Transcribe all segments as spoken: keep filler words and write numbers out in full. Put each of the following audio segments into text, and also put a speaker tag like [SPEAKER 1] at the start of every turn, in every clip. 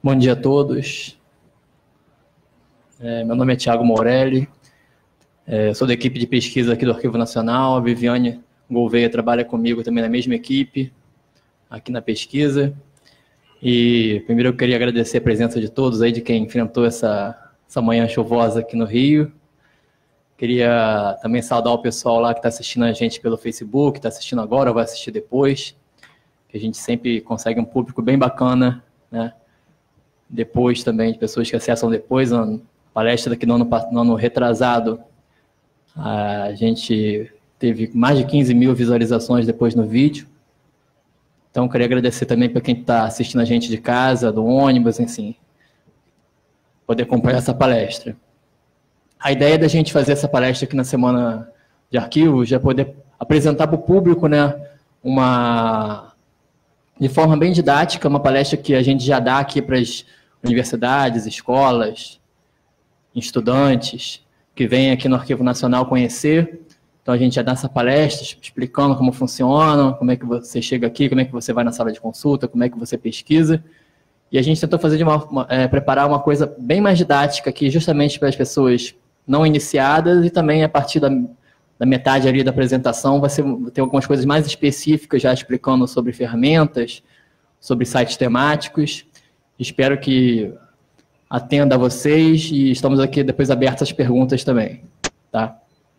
[SPEAKER 1] Bom dia a todos. É, meu nome é Thiago Morelli, é, sou da equipe de pesquisa aqui do Arquivo Nacional. A Viviane Gouveia trabalha comigo também na mesma equipe, aqui na pesquisa. E primeiro eu queria agradecer a presença de todos aí, de quem enfrentou essa, essa manhã chuvosa aqui no Rio. Queria também saudar o pessoal lá que está assistindo a gente pelo Facebook, está assistindo agora ou vai assistir depois, que a gente sempre consegue um público bem bacana, né? Depois também, de pessoas que acessam depois. A palestra aqui no ano, no ano retrasado, a gente teve mais de quinze mil visualizações depois no vídeo. Então, queria agradecer também para quem está assistindo a gente de casa, do ônibus, enfim, poder acompanhar essa palestra. A ideia da gente fazer essa palestra aqui na Semana de Arquivos é poder apresentar para o público, né, uma, de forma bem didática, uma palestra que a gente já dá aqui para as universidades, escolas, estudantes que vêm aqui no Arquivo Nacional conhecer. Então, a gente já dá essa palestra explicando como funciona, como é que você chega aqui, como é que você vai na sala de consulta, como é que você pesquisa. E a gente tentou fazer de uma, uma, é, preparar uma coisa bem mais didática aqui, justamente para as pessoas não iniciadas, e também a partir da, da metade ali da apresentação vai ser, ter algumas coisas mais específicas, já explicando sobre ferramentas, sobre sites temáticos. Espero que atenda a vocês e estamos aqui depois abertos às perguntas também, tá?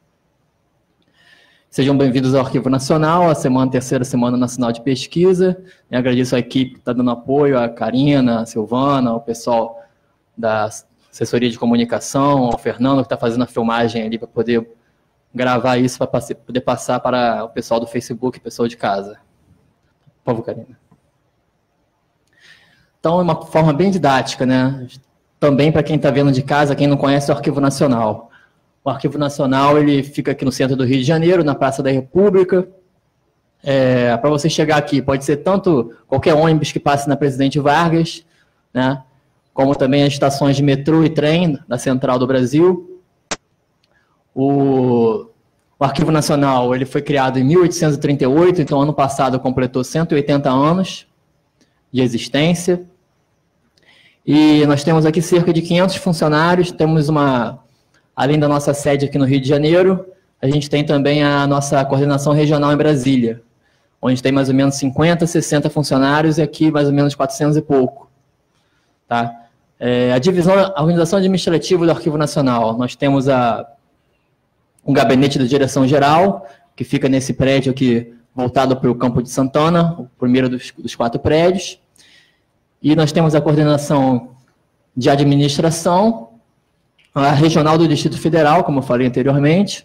[SPEAKER 1] Sejam bem-vindos ao Arquivo Nacional, a semana, terceira Semana Nacional de Pesquisa. Eu agradeço a equipe que está dando apoio, a Karina, a Silvana, o pessoal da assessoria de comunicação, ao Fernando, que está fazendo a filmagem ali para poder gravar isso, para poder passar para o pessoal do Facebook, o pessoal de casa. Por favor, Karina. Então, é uma forma bem didática, né? Também para quem está vendo de casa, quem não conhece o Arquivo Nacional. O Arquivo Nacional, ele fica aqui no centro do Rio de Janeiro, na Praça da República. É, para você chegar aqui, pode ser tanto qualquer ônibus que passe na Presidente Vargas, né? Como também as estações de metrô e trem da Central do Brasil. O, o Arquivo Nacional, ele foi criado em mil oitocentos e trinta e oito, então ano passado completou cento e oitenta anos de existência. E nós temos aqui cerca de quinhentos funcionários. Temos uma, além da nossa sede aqui no Rio de Janeiro, a gente tem também a nossa coordenação regional em Brasília, onde tem mais ou menos cinquenta, sessenta funcionários, e aqui mais ou menos quatrocentos e pouco. Tá? É, a divisão, a organização administrativa do Arquivo Nacional, nós temos a, um gabinete da direção geral, que fica nesse prédio aqui, voltado para o Campo de Santana, o primeiro dos, dos quatro prédios. E nós temos a coordenação de administração, a regional do Distrito Federal, como eu falei anteriormente,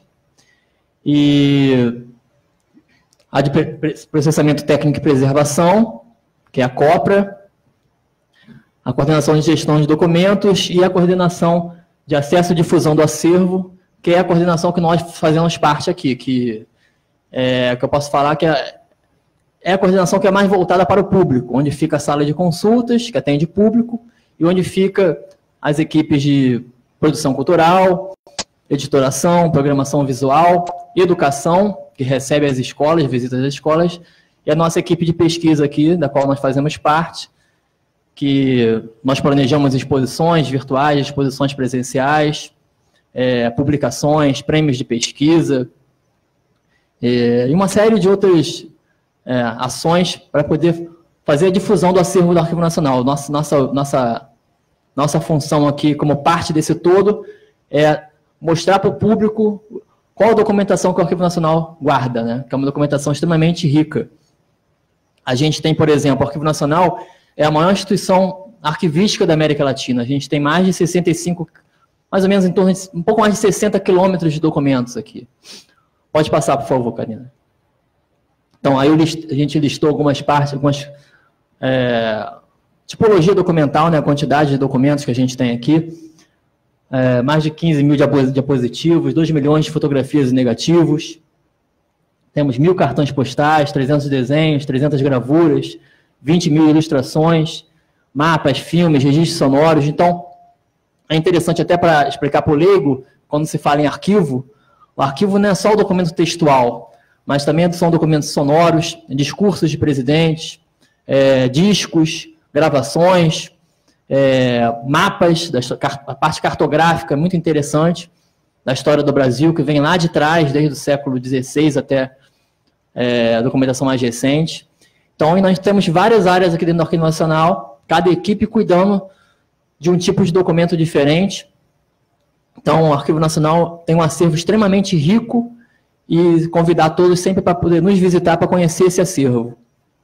[SPEAKER 1] e a de processamento técnico e preservação, que é a COPRA, a coordenação de gestão de documentos e a coordenação de acesso e difusão do acervo, que é a coordenação que nós fazemos parte aqui, que, é, que eu posso falar que é, é a coordenação que é mais voltada para o público, onde fica a sala de consultas, que atende público, e onde fica as equipes de produção cultural, editoração, programação visual, educação, que recebe as escolas, visitas às escolas, e a nossa equipe de pesquisa aqui, da qual nós fazemos parte, que nós planejamos exposições virtuais, exposições presenciais, é, publicações, prêmios de pesquisa, é, e uma série de outras É, ações para poder fazer a difusão do acervo do Arquivo Nacional. Nossa, nossa, nossa, nossa função aqui, como parte desse todo, é mostrar para o público qual a documentação que o Arquivo Nacional guarda, né? Que é uma documentação extremamente rica. A gente tem, por exemplo, o Arquivo Nacional é a maior instituição arquivística da América Latina. A gente tem mais de sessenta e cinco, mais ou menos em torno de um pouco mais de sessenta quilômetros de documentos aqui. Pode passar, por favor, Karina. Então, aí a gente listou algumas partes, algumas é, tipologia documental, né, a quantidade de documentos que a gente tem aqui, é, mais de quinze mil diapositivos, dois milhões de fotografias e negativos, temos mil cartões postais, trezentos desenhos, trezentas gravuras, vinte mil ilustrações, mapas, filmes, registros sonoros. Então, é interessante até para explicar para o leigo, quando se fala em arquivo, o arquivo não é só o documento textual, mas também são documentos sonoros, discursos de presidentes, é, discos, gravações, é, mapas, da, a parte cartográfica muito interessante da história do Brasil, que vem lá de trás, desde o século dezesseis até é, a documentação mais recente. Então, nós temos várias áreas aqui dentro do Arquivo Nacional, cada equipe cuidando de um tipo de documento diferente. Então, o Arquivo Nacional tem um acervo extremamente rico e convidar todos sempre para poder nos visitar para conhecer esse acervo.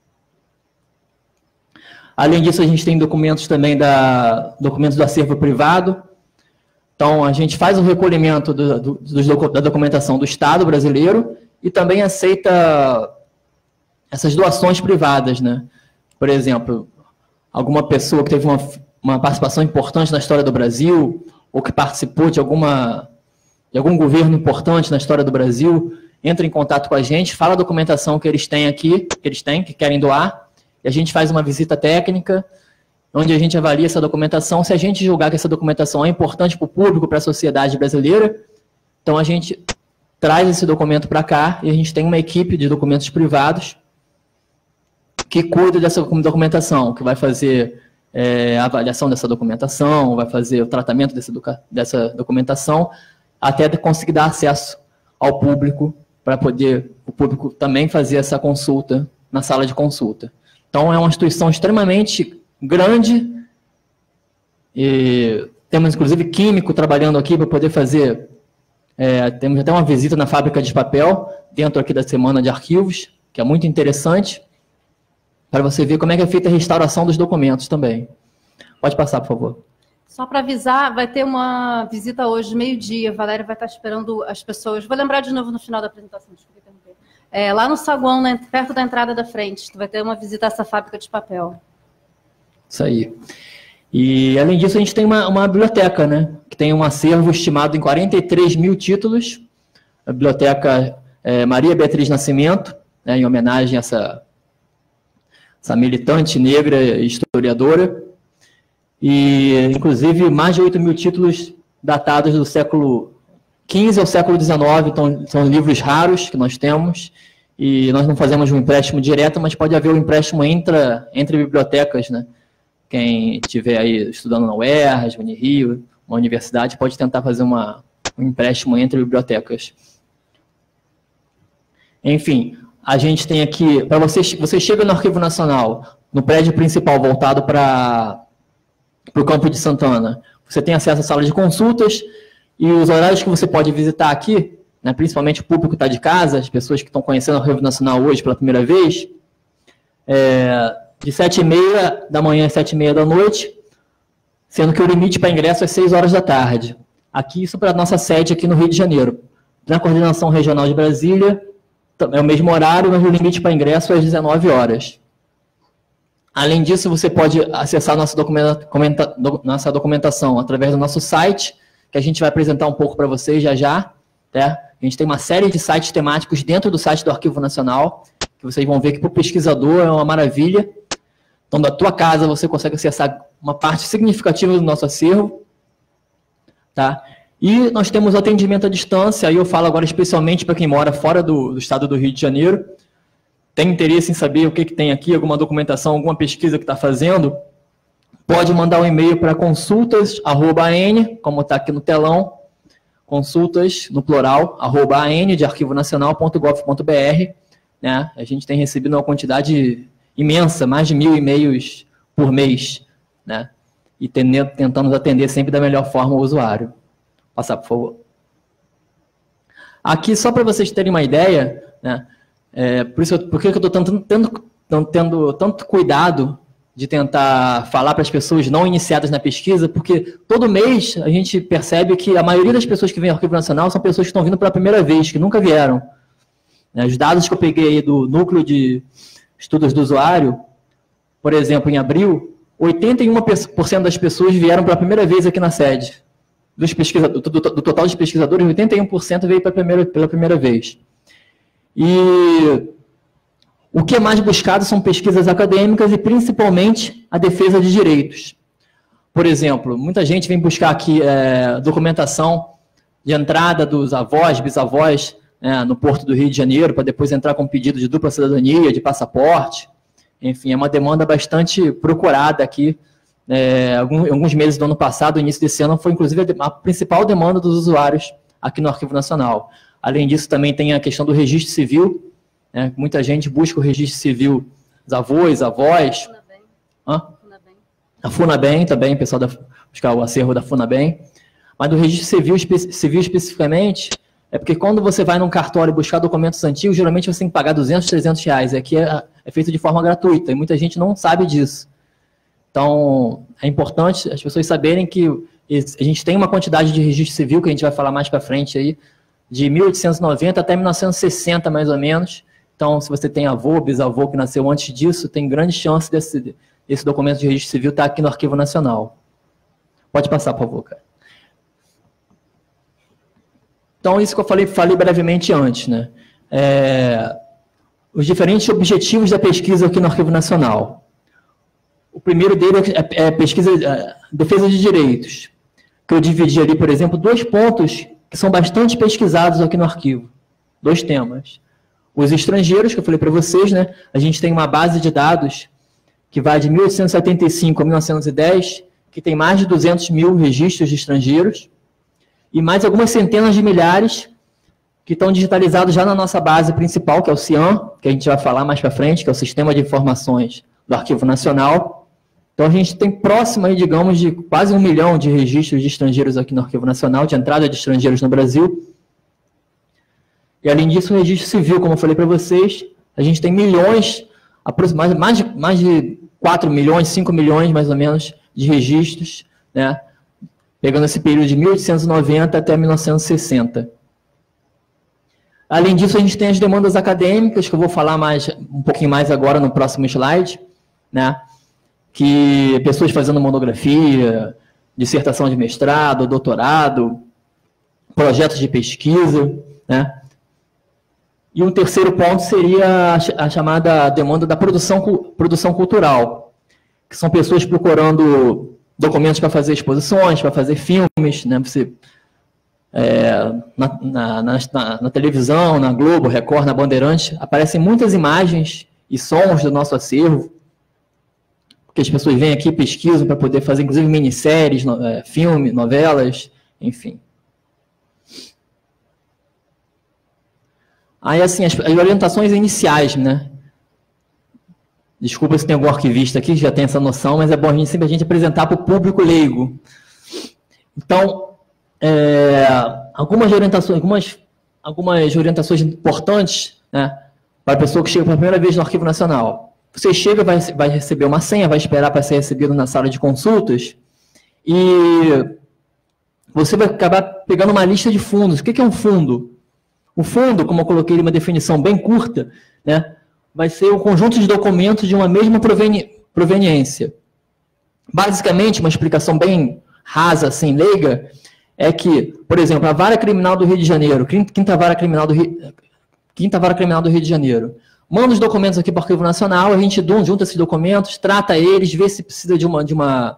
[SPEAKER 1] Além disso, a gente tem documentos também da, documentos do acervo privado. Então, a gente faz o recolhimento do, do, do, da documentação do Estado brasileiro e também aceita essas doações privadas, né? Por exemplo, alguma pessoa que teve uma, uma participação importante na história do Brasil, ou que participou de, alguma, de algum governo importante na história do Brasil, entra em contato com a gente, fala a documentação que eles têm aqui, que eles têm, que querem doar, e a gente faz uma visita técnica, onde a gente avalia essa documentação. Se a gente julgar que essa documentação é importante para o público, para a sociedade brasileira, então a gente traz esse documento para cá e a gente tem uma equipe de documentos privados que cuida dessa documentação, que vai fazer é, a avaliação dessa documentação, vai fazer o tratamento dessa, dessa documentação, até conseguir dar acesso ao público, para poder o público também fazer essa consulta na sala de consulta. Então, é uma instituição extremamente grande, e temos, inclusive, químico trabalhando aqui para poder fazer, é, temos até uma visita na fábrica de papel, dentro aqui da Semana de Arquivos, que é muito interessante, para você ver como é que é feita a restauração dos documentos também. Pode passar, por favor.
[SPEAKER 2] Só para avisar, vai ter uma visita hoje, meio-dia. A Valéria vai estar esperando as pessoas. Vou lembrar de novo no final da apresentação, desculpa interromper. É, lá no saguão, né, perto da entrada da frente, vai ter uma visita a essa fábrica de papel.
[SPEAKER 1] Isso aí. E, além disso, a gente tem uma, uma biblioteca, né, que tem um acervo estimado em quarenta e três mil títulos. A biblioteca é, Maria Beatriz Nascimento, né, em homenagem a essa, essa militante negra e historiadora. E, inclusive, mais de oito mil títulos datados do século quinze ao século dezenove, então são livros raros que nós temos, e nós não fazemos um empréstimo direto, mas pode haver um empréstimo intra, entre bibliotecas, né? Quem estiver aí estudando na U E R J, Unirio, uma universidade, pode tentar fazer uma, um empréstimo entre bibliotecas. Enfim, a gente tem aqui, para você, você chega no Arquivo Nacional, no prédio principal voltado para para o Campo de Santana, você tem acesso à sala de consultas e os horários que você pode visitar aqui, né, principalmente o público que está de casa, as pessoas que estão conhecendo o Arquivo Nacional hoje pela primeira vez, é, de sete e meia da manhã às sete e meia da noite, sendo que o limite para ingresso é seis horas da tarde. Aqui, isso para a nossa sede aqui no Rio de Janeiro. Na Coordenação Regional de Brasília, é o mesmo horário, mas o limite para ingresso é às dezenove horas. Além disso, você pode acessar nossa, documenta, comenta, do, nossa documentação através do nosso site, que a gente vai apresentar um pouco para vocês já já. Né? A gente tem uma série de sites temáticos dentro do site do Arquivo Nacional, que vocês vão ver que para o pesquisador é uma maravilha. Então, da tua casa, você consegue acessar uma parte significativa do nosso acervo. Tá? E nós temos atendimento à distância, aí eu falo agora especialmente para quem mora fora do, do estado do Rio de Janeiro, tem interesse em saber o que, que tem aqui, alguma documentação, alguma pesquisa que está fazendo, pode mandar um e-mail para consultas, arroba an, como está aqui no telão, consultas, no plural, arroba an, de arquivonacional ponto gov ponto br. Né? A gente tem recebido uma quantidade imensa, mais de mil e-mails por mês, né? E tentamos atender sempre da melhor forma o usuário. Passar, por favor. Aqui, só para vocês terem uma ideia, né? É, por isso, por que eu estou tendo, tendo, tendo tanto cuidado de tentar falar para as pessoas não iniciadas na pesquisa, porque todo mês a gente percebe que a maioria das pessoas que vêm ao Arquivo Nacional são pessoas que estão vindo pela primeira vez, que nunca vieram. Os dados que eu peguei aí do Núcleo de Estudos do Usuário, por exemplo, em abril, oitenta e um por cento das pessoas vieram pela primeira vez aqui na sede. Dos pesquisadores, do, do, do total de pesquisadores, oitenta e um por cento veio pela primeira, pela primeira vez. E o que é mais buscado são pesquisas acadêmicas e, principalmente, a defesa de direitos. Por exemplo, muita gente vem buscar aqui é, documentação de entrada dos avós, bisavós, né, no Porto do Rio de Janeiro, para depois entrar com pedido de dupla cidadania, de passaporte. Enfim, é uma demanda bastante procurada aqui É, alguns, alguns meses do ano passado, início desse ano, foi inclusive a, a principal demanda dos usuários aqui no Arquivo Nacional. Além disso, também tem a questão do registro civil, né? Muita gente busca o registro civil dos avós, avós. Hã? A FUNABEM também, o pessoal da, buscar o acervo da FUNABEM. Mas do registro civil, espe civil especificamente, é porque quando você vai num cartório buscar documentos antigos, geralmente você tem que pagar duzentos, trezentos reais. E aqui é, é feito de forma gratuita, e muita gente não sabe disso. Então, é importante as pessoas saberem que a gente tem uma quantidade de registro civil, que a gente vai falar mais para frente aí, de mil oitocentos e noventa até mil novecentos e sessenta, mais ou menos. Então, se você tem avô, bisavô que nasceu antes disso, tem grande chance desse, desse documento de registro civil estar aqui no Arquivo Nacional. Pode passar, por favor, cara. Então, isso que eu falei, falei brevemente antes, né? É, os diferentes objetivos da pesquisa aqui no Arquivo Nacional. O primeiro dele é, é pesquisa, é, defesa de direitos, que eu dividi ali, por exemplo, dois pontos que são bastante pesquisados aqui no arquivo. Dois temas. Os estrangeiros, que eu falei para vocês, né? A gente tem uma base de dados que vai de mil oitocentos e setenta e cinco a mil novecentos e dez, que tem mais de duzentos mil registros de estrangeiros, e mais algumas centenas de milhares que estão digitalizados já na nossa base principal, que é o CIAN, que a gente vai falar mais para frente, que é o Sistema de Informações do Arquivo Nacional. Então, a gente tem próximo, aí, digamos, de quase um milhão de registros de estrangeiros aqui no Arquivo Nacional, de entrada de estrangeiros no Brasil. E, além disso, o registro civil, como eu falei para vocês, a gente tem milhões, aproximadamente mais de, mais de quatro milhões, cinco milhões, mais ou menos, de registros, né, pegando esse período de mil oitocentos e noventa até mil novecentos e sessenta. Além disso, a gente tem as demandas acadêmicas, que eu vou falar mais, um pouquinho mais agora no próximo slide, né, que pessoas fazendo monografia, dissertação de mestrado, doutorado, projetos de pesquisa, né? E um terceiro ponto seria a chamada demanda da produção, produção cultural, que são pessoas procurando documentos para fazer exposições, para fazer filmes, né? Você, é, na, na, na, na televisão, na Globo, Record, na Bandeirantes, aparecem muitas imagens e sons do nosso acervo, que as pessoas vêm aqui, pesquisam para poder fazer, inclusive, minisséries, no, é, filme, novelas, enfim. Aí, assim, as, as orientações iniciais, né? Desculpa se tem algum arquivista aqui que já tem essa noção, mas é bom a gente sempre a gente apresentar para o público leigo. Então, é, algumas orientações, algumas, algumas orientações importantes, né, para a pessoa que chega pela primeira vez no Arquivo Nacional. Você chega, vai, vai receber uma senha, vai esperar para ser recebido na sala de consultas e você vai acabar pegando uma lista de fundos. O que é um fundo? O fundo, como eu coloquei uma definição bem curta, né, vai ser o conjunto de documentos de uma mesma proveni proveniência. Basicamente, uma explicação bem rasa, assim, leiga, é que, por exemplo, a Vara Criminal do Rio de Janeiro, Quinta Vara Criminal do Rio, Quinta Vara Criminal do Rio de Janeiro, manda os documentos aqui para o Arquivo Nacional, a gente junta esses documentos, trata eles, vê se precisa de uma... De uma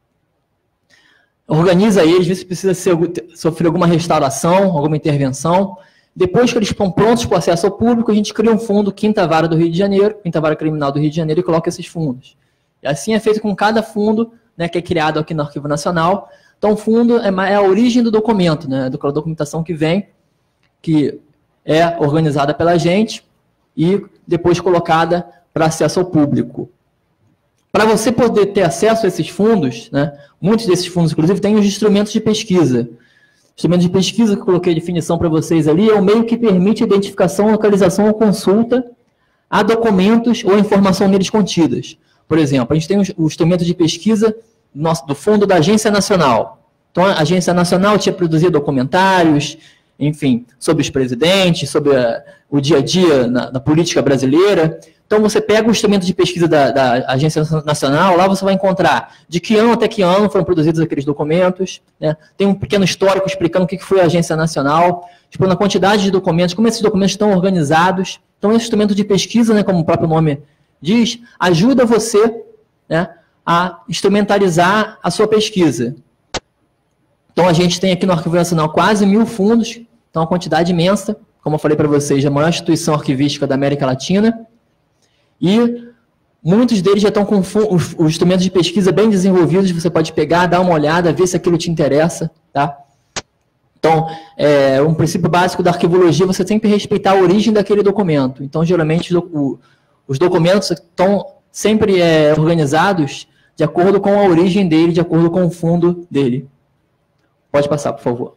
[SPEAKER 1] organiza eles, vê se precisa ser, sofrer alguma restauração, alguma intervenção. Depois que eles estão prontos para o acesso ao público, a gente cria um fundo Quinta Vara do Rio de Janeiro, Quinta Vara Criminal do Rio de Janeiro, e coloca esses fundos. E assim é feito com cada fundo, né, que é criado aqui no Arquivo Nacional. Então, o fundo é, é a origem do documento, né, da documentação que vem, que é organizada pela gente, e depois colocada para acesso ao público. Para você poder ter acesso a esses fundos, né, muitos desses fundos, inclusive, têm os instrumentos de pesquisa. O instrumento de pesquisa que eu coloquei a definição para vocês ali é o meio que permite a identificação, localização ou consulta a documentos ou informação neles contidas. Por exemplo, a gente tem o instrumento de pesquisa do fundo da Agência Nacional. Então, a Agência Nacional tinha produzido documentários, enfim, sobre os presidentes, sobre a, o dia a dia na, na política brasileira. Então, você pega o instrumento de pesquisa da, da Agência Nacional, lá você vai encontrar de que ano até que ano foram produzidos aqueles documentos, né? Tem um pequeno histórico explicando o que foi a Agência Nacional, tipo, na quantidade de documentos, como esses documentos estão organizados. Então, esse instrumento de pesquisa, né, como o próprio nome diz, ajuda você, né, a instrumentalizar a sua pesquisa. Então, a gente tem aqui no Arquivo Nacional quase mil fundos, então, uma quantidade imensa, como eu falei para vocês, a maior instituição arquivística da América Latina. E muitos deles já estão com os, os instrumentos de pesquisa bem desenvolvidos, você pode pegar, dar uma olhada, ver se aquilo te interessa, tá? Então, é, um princípio básico da arquivologia, você sempre respeitar a origem daquele documento. Então, geralmente, o, os documentos estão sempre é, organizados de acordo com a origem dele, de acordo com o fundo dele. Pode passar, por favor.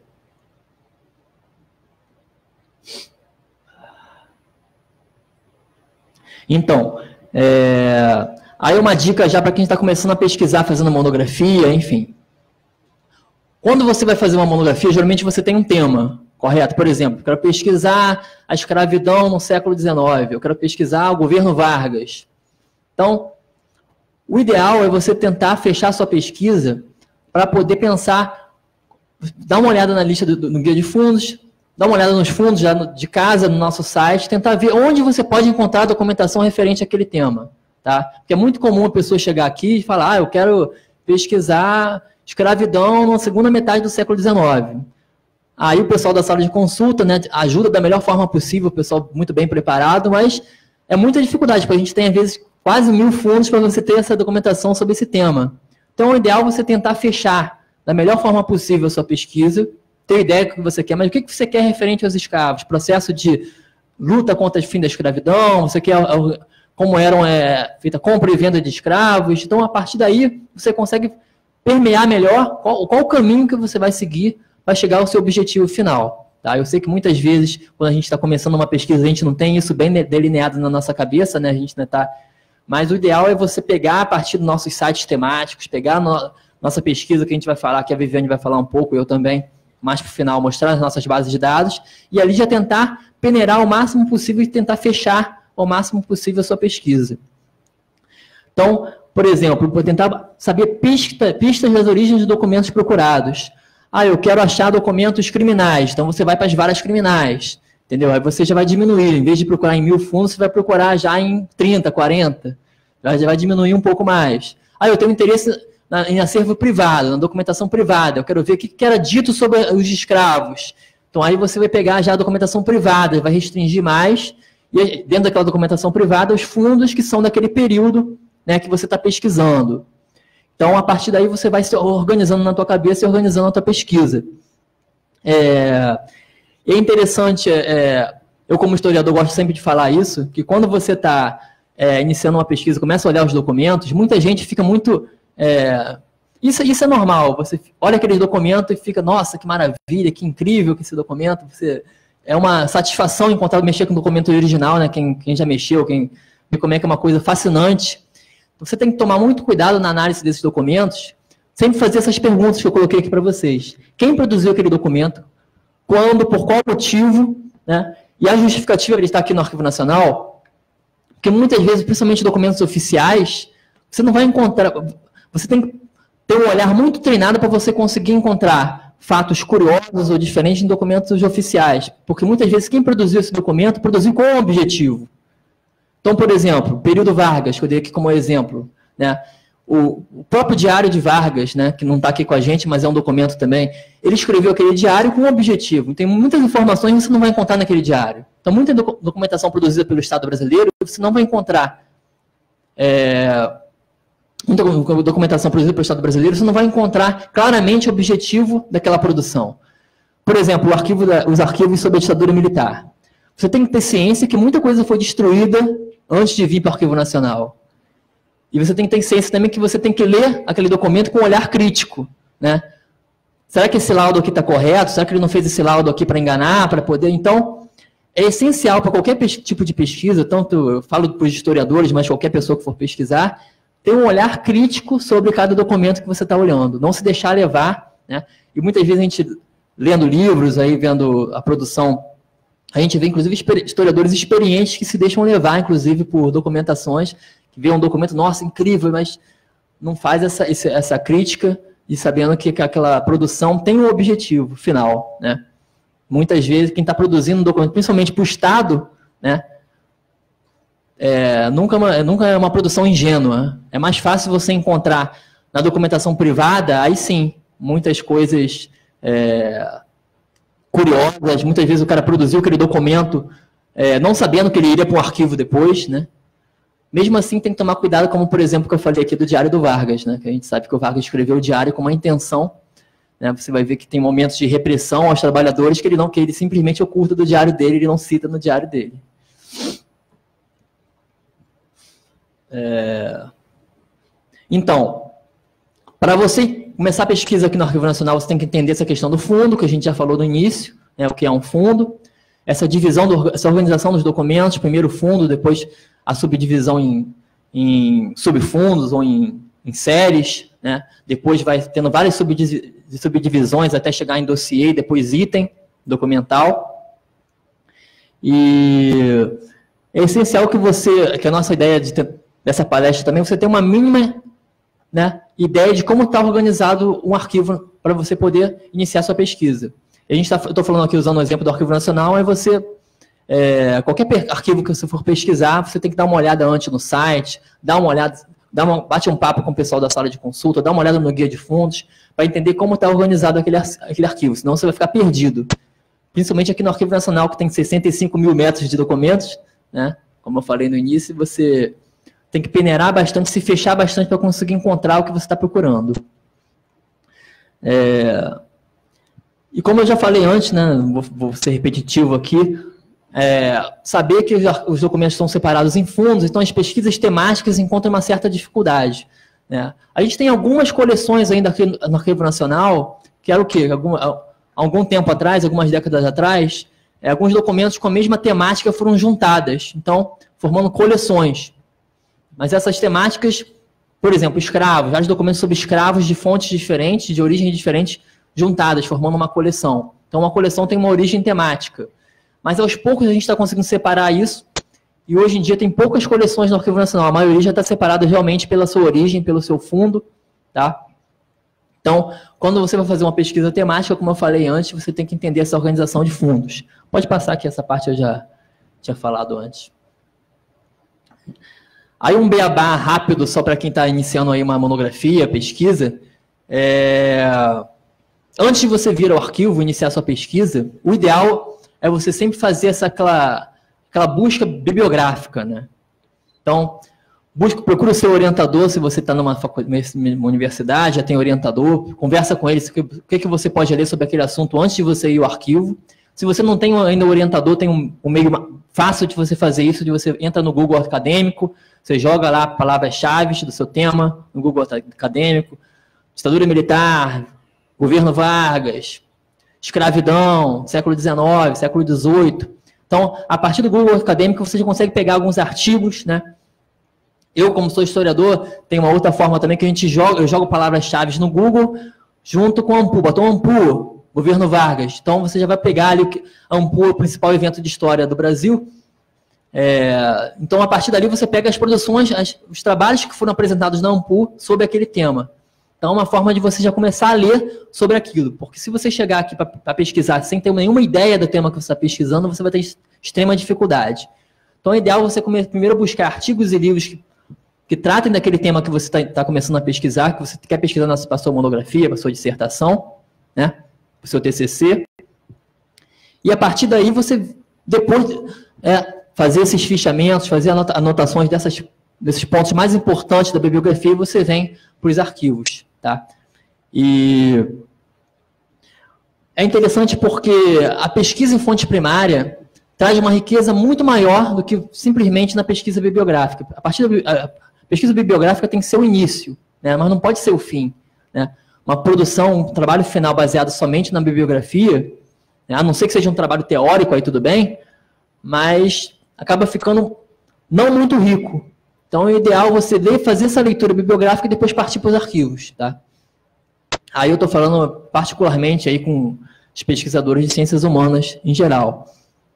[SPEAKER 1] Então, é, aí uma dica já para quem está começando a pesquisar, fazendo monografia, enfim. Quando você vai fazer uma monografia, geralmente você tem um tema, correto? Por exemplo, eu quero pesquisar a escravidão no século dezenove, eu quero pesquisar o governo Vargas. Então, o ideal é você tentar fechar a sua pesquisa para poder pensar, dar uma olhada na lista do, no guia de fundos, dar uma olhada nos fundos já de casa, no nosso site, tentar ver onde você pode encontrar documentação referente àquele tema. Tá? Porque é muito comum a pessoa chegar aqui e falar, ah, eu quero pesquisar escravidão na segunda metade do século dezenove. Aí o pessoal da sala de consulta, né, ajuda da melhor forma possível, o pessoal muito bem preparado, mas é muita dificuldade, porque a gente tem, às vezes, quase mil fundos para você ter essa documentação sobre esse tema. Então, o ideal é você tentar fechar da melhor forma possível a sua pesquisa, ter ideia do que você quer, mas o que você quer referente aos escravos? Processo de luta contra o fim da escravidão, você quer como eram é, feita compra e venda de escravos. Então, a partir daí, você consegue permear melhor qual, qual o caminho que você vai seguir para chegar ao seu objetivo final. Tá? Eu sei que muitas vezes, quando a gente está começando uma pesquisa, a gente não tem isso bem delineado na nossa cabeça, né? A gente não está... Mas o ideal é você pegar a partir dos nossos sites temáticos, pegar a no... nossa pesquisa, que a gente vai falar, que a Viviane vai falar um pouco, eu também, mais para o final, mostrar as nossas bases de dados, e ali já tentar peneirar o máximo possível e tentar fechar o máximo possível a sua pesquisa. Então, por exemplo, vou tentar saber pista, pistas das origens de documentos procurados. Ah, eu quero achar documentos criminais, então você vai para as varas criminais, entendeu? Aí você já vai diminuir, em vez de procurar em mil fundos, você vai procurar já em trinta, quarenta, já vai diminuir um pouco mais. Ah, eu tenho interesse na, em acervo privado, na documentação privada, eu quero ver o que, que era dito sobre os escravos. Então aí você vai pegar já a documentação privada, vai restringir mais, e dentro daquela documentação privada, os fundos que são daquele período, né, que você está pesquisando. Então, a partir daí, você vai se organizando na tua cabeça e organizando a tua pesquisa. É, é interessante, é, eu como historiador gosto sempre de falar isso, que quando você está é, iniciando uma pesquisa, começa a olhar os documentos, muita gente fica muito... É, isso, isso é normal, você olha aquele documento e fica, nossa, que maravilha, que incrível que esse documento, você, é uma satisfação encontrar, mexer com o documento original, né, quem, quem já mexeu, quem vê como é que é uma coisa fascinante. Você tem que tomar muito cuidado na análise desses documentos, sempre fazer essas perguntas que eu coloquei aqui para vocês. Quem produziu aquele documento? Quando? Por qual motivo? Né? E a justificativa de estar aqui no Arquivo Nacional, porque muitas vezes, principalmente documentos oficiais, você não vai encontrar... Você tem que ter um olhar muito treinado para você conseguir encontrar fatos curiosos ou diferentes em documentos oficiais. Porque muitas vezes quem produziu esse documento produziu com um objetivo. Então, por exemplo, período Vargas, que eu dei aqui como exemplo, né? O, o próprio Diário de Vargas, né, que não está aqui com a gente, mas é um documento também, ele escreveu aquele diário com um objetivo. Tem muitas informações que você não vai encontrar naquele diário. Então, muita documentação produzida pelo Estado brasileiro, você não vai encontrar. É, muita documentação produzida pelo Estado brasileiro, você não vai encontrar claramente o objetivo daquela produção. Por exemplo, o arquivo da, os arquivos sobre a ditadura militar. Você tem que ter ciência que muita coisa foi destruída antes de vir para o Arquivo Nacional. E você tem que ter ciência também que você tem que ler aquele documento com um olhar crítico. Né? Será que esse laudo aqui está correto? Será que ele não fez esse laudo aqui para enganar, para poder... Então, é essencial para qualquer tipo de pesquisa, tanto eu falo para os historiadores, mas qualquer pessoa que for pesquisar, ter um olhar crítico sobre cada documento que você está olhando. Não se deixar levar. Né? E muitas vezes a gente, lendo livros, aí, vendo a produção... A gente vê, inclusive, historiadores experientes que se deixam levar, inclusive, por documentações, que vê um documento, nossa, incrível, mas não faz essa, essa crítica e sabendo que aquela produção tem um objetivo final. Né? Muitas vezes, quem está produzindo um documento, principalmente para o Estado, né, é, nunca, é uma, nunca é uma produção ingênua. É mais fácil você encontrar na documentação privada, aí sim, muitas coisas... É, curiosas, muitas vezes o cara produziu aquele documento é, não sabendo que ele iria para um arquivo depois, né? Mesmo assim, tem que tomar cuidado, como, por exemplo, que eu falei aqui do Diário do Vargas, né? Que a gente sabe que o Vargas escreveu o diário com uma intenção, né? Você vai ver que tem momentos de repressão aos trabalhadores que ele, não, que ele simplesmente oculta do diário dele, ele não cita no diário dele. É... Então, para você começar a pesquisa aqui no Arquivo Nacional, você tem que entender essa questão do fundo, que a gente já falou no início, né? O que é um fundo, essa divisão, do, essa organização dos documentos, primeiro o fundo, depois a subdivisão em, em subfundos ou em, em séries, né? Depois vai tendo várias subdivisões até chegar em dossiê, depois item documental. E é essencial que você, que a nossa ideia de ter, dessa palestra também, você tenha uma mínima, né, ideia de como está organizado um arquivo para você poder iniciar sua pesquisa. A gente tá, eu estou falando aqui usando o exemplo do Arquivo Nacional, é você... É, qualquer arquivo que você for pesquisar, você tem que dar uma olhada antes no site, dar uma olhada, dá uma, bate um papo com o pessoal da sala de consulta, dá uma olhada no guia de fundos, para entender como está organizado aquele, aquele arquivo, senão você vai ficar perdido. Principalmente aqui no Arquivo Nacional, que tem sessenta e cinco mil metros de documentos, né? Como eu falei no início, você tem que peneirar bastante, se fechar bastante para conseguir encontrar o que você está procurando. É, e como eu já falei antes, né, vou, vou ser repetitivo aqui, É, saber que os documentos estão separados em fundos, então as pesquisas temáticas encontram uma certa dificuldade, né? A gente tem algumas coleções ainda aqui no Arquivo Nacional, que era o quê? Algum, há algum tempo atrás, algumas décadas atrás, é, alguns documentos com a mesma temática foram juntadas, então, formando coleções. Mas essas temáticas, por exemplo, escravos, vários documentos sobre escravos de fontes diferentes, de origens diferentes, juntadas, formando uma coleção. Então, uma coleção tem uma origem temática. Mas aos poucos a gente está conseguindo separar isso, e hoje em dia tem poucas coleções no Arquivo Nacional, a maioria já está separada realmente pela sua origem, pelo seu fundo, tá? Então, quando você vai fazer uma pesquisa temática, como eu falei antes, você tem que entender essa organização de fundos. Pode passar aqui, essa parte eu já tinha falado antes. Aí um beabá rápido, só para quem está iniciando aí uma monografia, pesquisa. É... Antes de você vir ao arquivo e iniciar a sua pesquisa, o ideal é você sempre fazer essa, aquela, aquela busca bibliográfica, né? Então, busca, procura o seu orientador, se você está numa, numa universidade, já tem orientador, conversa com ele, o que, que você pode ler sobre aquele assunto antes de você ir ao arquivo. Se você não tem ainda orientador, tem um, um meio fácil de você fazer isso, de você entra no Google Acadêmico, você joga lá palavras-chave do seu tema, no Google Acadêmico, ditadura militar, governo Vargas, escravidão, século dezenove, século dezoito. Então, a partir do Google Acadêmico, você já consegue pegar alguns artigos, né? Eu, como sou historiador, tenho uma outra forma também que a gente joga, eu jogo palavras-chave no Google, junto com a AMPU, botou AMPU, governo Vargas. Então, você já vai pegar ali, a AMPU, o principal evento de história do Brasil. É, então, a partir dali, você pega as produções, as, os trabalhos que foram apresentados na AMPU sobre aquele tema. Então, é uma forma de você já começar a ler sobre aquilo. Porque se você chegar aqui para pesquisar sem ter nenhuma ideia do tema que você está pesquisando, você vai ter extrema dificuldade. Então, é ideal você primeiro buscar artigos e livros que, que tratem daquele tema que você está tá começando a pesquisar, que você quer pesquisar para a sua monografia, para a sua dissertação, né, para o seu T C C. E, a partir daí, você depois é, fazer esses fichamentos, fazer anota, anotações dessas, desses pontos mais importantes da bibliografia, e você vem para os arquivos. Tá? E é interessante porque a pesquisa em fonte primária traz uma riqueza muito maior do que simplesmente na pesquisa bibliográfica. A, partir da, a pesquisa bibliográfica tem que ser o início, né? Mas não pode ser o fim, né? Uma produção, um trabalho final baseado somente na bibliografia, né? A não ser que seja um trabalho teórico, aí tudo bem, mas acaba ficando não muito rico. Então, é ideal você ler, fazer essa leitura bibliográfica e depois partir para os arquivos, tá? Aí eu estou falando particularmente aí com os pesquisadores de ciências humanas em geral.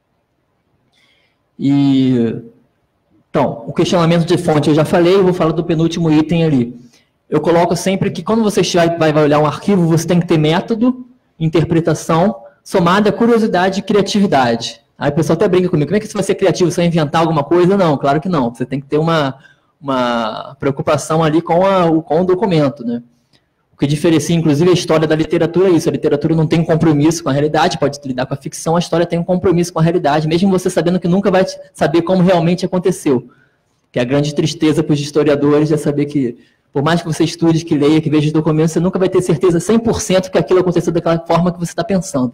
[SPEAKER 1] E, então, o questionamento de fonte eu já falei, eu vou falar do penúltimo item ali. Eu coloco sempre que quando você vai, vai olhar um arquivo, você tem que ter método, interpretação, somada a curiosidade e criatividade. Aí o pessoal até brinca comigo, como é que você vai ser criativo? Você vai inventar alguma coisa? Não, claro que não. Você tem que ter uma, uma preocupação ali com, a, com o documento, né? O que diferencia, inclusive, a história da literatura é isso. A literatura não tem compromisso com a realidade, pode lidar com a ficção, a história tem um compromisso com a realidade, mesmo você sabendo que nunca vai saber como realmente aconteceu. Que é a grande tristeza para os historiadores é saber que, por mais que você estude, que leia, que veja os documentos, você nunca vai ter certeza cem por cento que aquilo aconteceu daquela forma que você está pensando.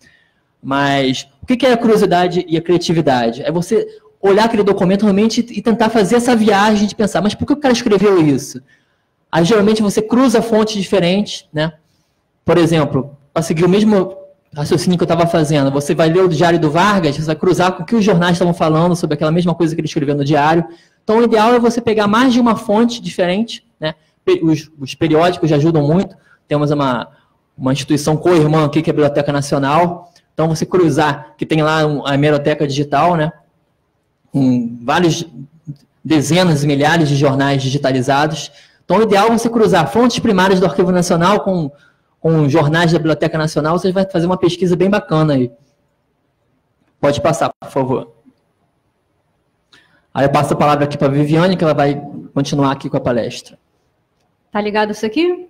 [SPEAKER 1] Mas o que é a curiosidade e a criatividade? É você olhar aquele documento realmente e tentar fazer essa viagem de pensar, mas por que o cara escreveu isso? Aí, geralmente, você cruza fontes diferentes, né? Por exemplo, para seguir o mesmo raciocínio que eu estava fazendo, você vai ler o Diário do Vargas, você vai cruzar com o que os jornais estavam falando sobre aquela mesma coisa que ele escreveu no diário. Então, o ideal é você pegar mais de uma fonte diferente, né? Os, os periódicos já ajudam muito. Temos uma, uma instituição co-irmã aqui, que é a Biblioteca Nacional. Então, você cruzar, que tem lá a hemeroteca digital, né? Com vários, dezenas e milhares de jornais digitalizados. Então, o ideal é você cruzar fontes primárias do Arquivo Nacional com, com jornais da Biblioteca Nacional. Você vai fazer uma pesquisa bem bacana aí. Pode passar, por favor. Aí eu passo a palavra aqui para a Viviane, que ela vai continuar aqui com a palestra.
[SPEAKER 2] Tá ligado isso aqui?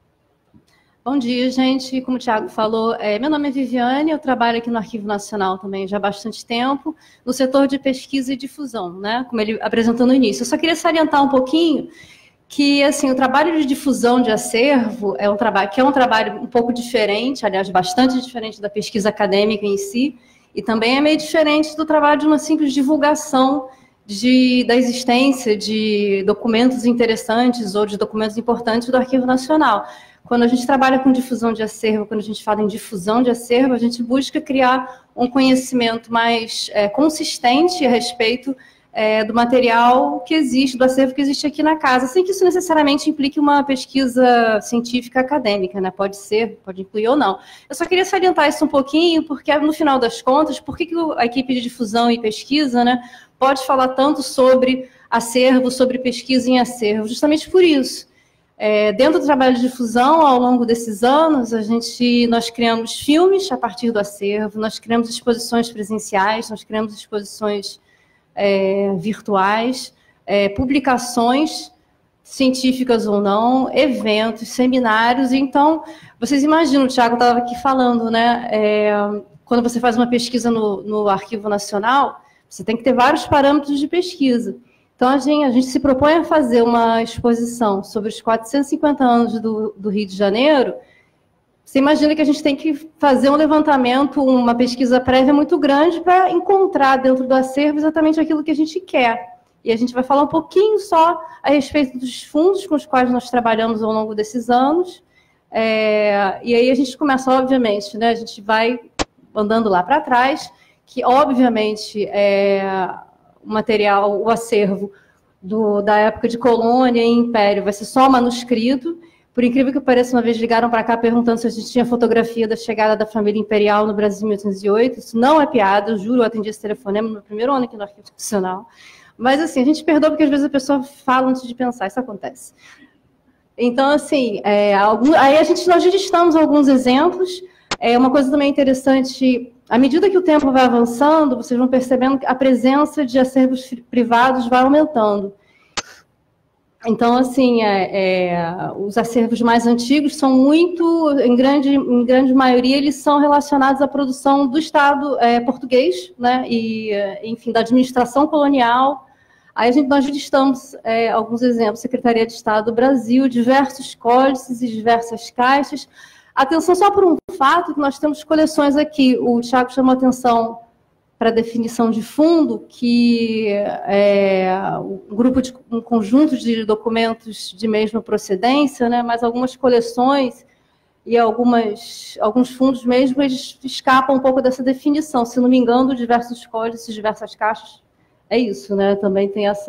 [SPEAKER 2] Bom dia, gente. Como o Thiago falou, é, meu nome é Viviane, eu trabalho aqui no Arquivo Nacional também já há bastante tempo, no setor de pesquisa e difusão, né? Como ele apresentou no início. Eu só queria salientar um pouquinho que, assim, o trabalho de difusão de acervo é um trabalho que é um trabalho um pouco diferente, aliás, bastante diferente da pesquisa acadêmica em si, e também é meio diferente do trabalho de uma simples divulgação de, da existência de documentos interessantes ou de documentos importantes do Arquivo Nacional. Quando a gente trabalha com difusão de acervo, quando a gente fala em difusão de acervo, a gente busca criar um conhecimento mais é, consistente a respeito é, do material que existe, do acervo que existe aqui na casa, sem que isso necessariamente implique uma pesquisa científica acadêmica, né? Pode ser, pode incluir ou não. Eu só queria salientar isso um pouquinho, porque no final das contas, por que, que a equipe de difusão e pesquisa, né, pode falar tanto sobre acervo, sobre pesquisa em acervo? Justamente por isso. É, dentro do trabalho de difusão, ao longo desses anos, a gente, nós criamos filmes a partir do acervo, nós criamos exposições presenciais, nós criamos exposições é, virtuais, é, publicações científicas ou não, eventos, seminários. Então, vocês imaginam, o Thiago estava aqui falando, né? É, quando você faz uma pesquisa no, no Arquivo Nacional, você tem que ter vários parâmetros de pesquisa. Então, a gente, a gente se propõe a fazer uma exposição sobre os quatrocentos e cinquenta anos do, do Rio de Janeiro. Você imagina que a gente tem que fazer um levantamento, uma pesquisa prévia muito grande para encontrar dentro do acervo exatamente aquilo que a gente quer. E a gente vai falar um pouquinho só a respeito dos fundos com os quais nós trabalhamos ao longo desses anos. É, e aí a gente começa, obviamente, né, a gente vai andando lá para trás, que, obviamente, é... o material, o acervo do, da época de colônia e império vai ser só manuscrito. Por incrível que pareça, uma vez ligaram para cá perguntando se a gente tinha fotografia da chegada da família imperial no Brasil em mil oitocentos e oito. Isso não é piada, eu juro, eu atendi esse telefonema no meu primeiro ano aqui no Arquivo Nacional. Mas, assim, a gente perdoa porque às vezes a pessoa fala antes de pensar, isso acontece. Então, assim, é, algum, aí a gente, nós listamos alguns exemplos. É uma coisa também interessante. À medida que o tempo vai avançando, vocês vão percebendo que a presença de acervos privados vai aumentando. Então, assim, é, é, os acervos mais antigos são muito, em grande, em grande maioria, eles são relacionados à produção do Estado é, português, né, e, enfim, da administração colonial. Aí a gente, nós listamos é, alguns exemplos: Secretaria de Estado do Brasil, diversos códices e diversas caixas. Atenção só por um fato, que nós temos coleções aqui. O Thiago chamou atenção para a definição de fundo, que é um grupo de um conjunto de documentos de mesma procedência, né, mas algumas coleções e algumas, alguns fundos mesmo, eles escapam um pouco dessa definição. Se não me engano, diversos códices, diversas caixas, é isso, né? Também tem essa...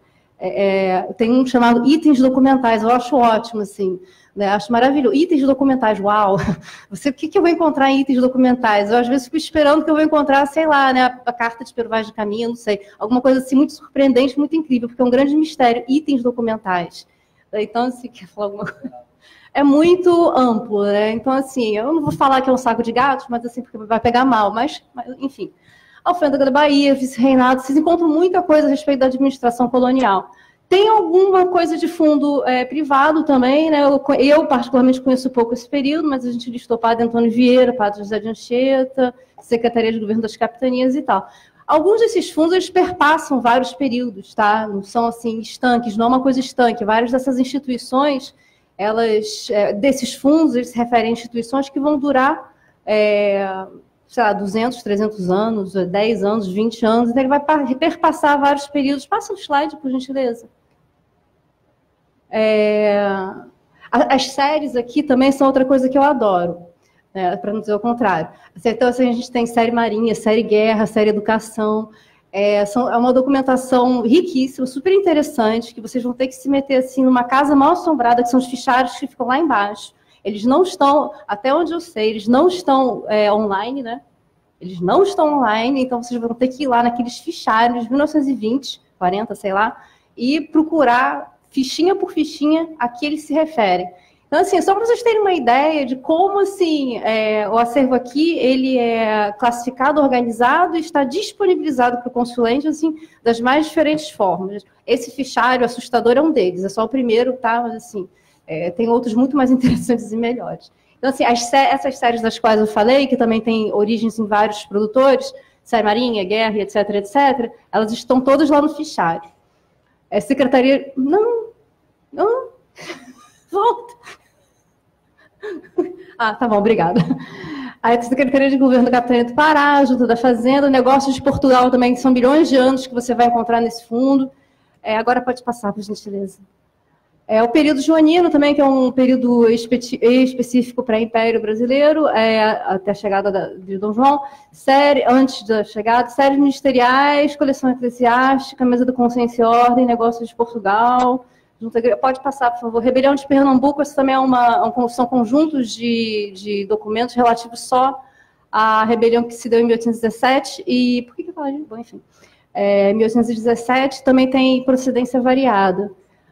[SPEAKER 2] É, tem um chamado itens documentais, eu acho ótimo, assim, né? Acho maravilhoso. Itens documentais, uau! Você, o que, que eu vou encontrar em itens documentais? Eu, às vezes, fico esperando que eu vou encontrar, sei lá, né, a, a carta de peruvagem de caminho, não sei, alguma coisa assim muito surpreendente, muito incrível, porque é um grande mistério, itens documentais. Então, assim, quer falar alguma coisa? É muito amplo, né? Então, assim, eu não vou falar que é um saco de gatos, mas assim, porque vai pegar mal, mas, mas enfim... Alfândega da Bahia, vice-reinado, vocês encontram muita coisa a respeito da administração colonial. Tem alguma coisa de fundo é, privado também, né? Eu, eu, particularmente, conheço pouco esse período, mas a gente listou Padre Antônio Vieira, Padre José de Anchieta, Secretaria de Governo das Capitanias e tal. Alguns desses fundos, eles perpassam vários períodos, tá? Não são, assim, estanques, não é uma coisa estanque. Várias dessas instituições, elas, é, desses fundos, eles se referem a instituições que vão durar, é, sei lá, duzentos, trezentos anos, dez anos, vinte anos, então ele vai perpassar vários períodos. Passa o slide, por gentileza. É, as séries aqui também são outra coisa que eu adoro. É, para não dizer o contrário. Então, assim, a gente tem série Marinha, série Guerra, série Educação. É, são, é uma documentação riquíssima, super interessante, que vocês vão ter que se meter assim, numa casa mal assombrada, que são os fichários que ficam lá embaixo. Eles não estão, até onde eu sei, eles não estão é, online, né? Eles não estão online, então vocês vão ter que ir lá naqueles fichários de mil novecentos e vinte, quarenta, sei lá, e procurar fichinha por fichinha a que eles se referem. Então, assim, só para vocês terem uma ideia de como, assim, é, o acervo aqui, ele é classificado, organizado e está disponibilizado para o consulente, assim, das mais diferentes formas. Esse fichário assustador é um deles, é só o primeiro, tá? Mas, assim, é, tem outros muito mais interessantes e melhores. Então, assim, as, essas séries das quais eu falei, que também têm origens em vários produtores, série Marinha, Guerra, etc, etcétera, elas estão todas lá no fichário. É secretaria... Não, não... Volta. Ah, tá bom, obrigada. A Secretaria de Governo da Capitania do Pará, Junta da Fazenda, Negócios de Portugal também, que são bilhões de anos que você vai encontrar nesse fundo. É, agora pode passar, por gentileza. É, o período joanino também, que é um período espe específico para o Império Brasileiro, é, até a chegada da, de Dom João, série, antes da chegada, séries ministeriais, coleção eclesiástica, mesa do Consciência e Ordem, Negócios de Portugal... Pode passar, por favor. Rebelião de Pernambuco, esse também é uma, são conjuntos de, de documentos relativos só à rebelião que se deu em mil oitocentos e dezessete. E por que, que eu falo de... Bom, enfim. É, mil oitocentos e dezessete também tem procedência variada.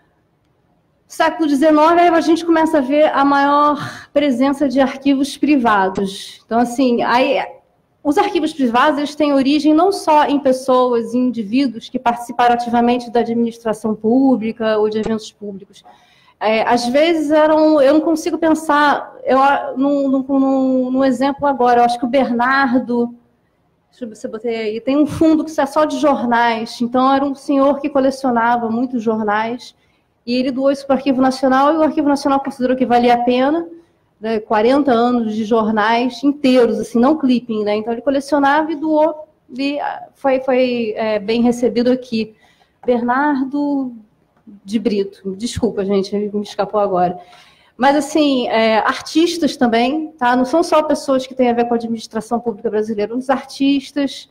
[SPEAKER 2] Século dezenove, aí a gente começa a ver a maior presença de arquivos privados. Então, assim, aí... Os arquivos privados, eles têm origem não só em pessoas, em indivíduos que participaram ativamente da administração pública ou de eventos públicos. É, às vezes, eram, eu não consigo pensar eu, num, num, num exemplo agora. Eu acho que o Bernardo, deixa eu ver se eu botei aí, tem um fundo que é só de jornais. Então, era um senhor que colecionava muitos jornais e ele doou isso para o Arquivo Nacional e o Arquivo Nacional considerou que valia a pena. Né, quarenta anos de jornais inteiros, assim, não clipping, né? Então ele colecionava e doou, e foi, foi é, bem recebido aqui. Bernardo de Brito, desculpa, gente, ele me escapou agora. Mas, assim, é, artistas também, tá? Não são só pessoas que têm a ver com a administração pública brasileira, os artistas,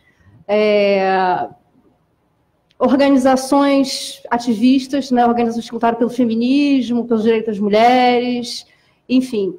[SPEAKER 2] é, organizações ativistas, né? Organizações que lutaram pelo feminismo, pelos direitos das mulheres, enfim.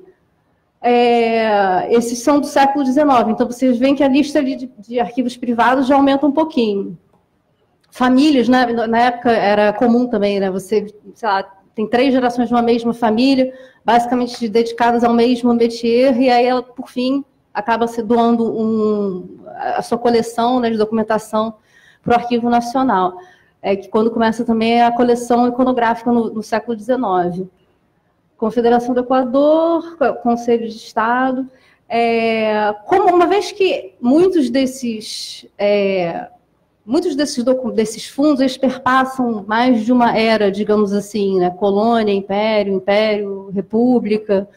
[SPEAKER 2] É, esses são do século dezenove, então vocês veem que a lista de, de arquivos privados já aumenta um pouquinho. Famílias, né, na época era comum também, né, você, sei lá, tem três gerações de uma mesma família, basicamente dedicadas ao mesmo métier, e aí ela, por fim, acaba se doando um, a sua coleção, né, de documentação para o Arquivo Nacional, é, que quando começa também a coleção iconográfica no, no século dezenove. Confederação do Equador, Conselho de Estado. É, como, uma vez que muitos desses, é, muitos desses, desses fundos eles perpassam mais de uma era, digamos assim, né, colônia, império, império, república,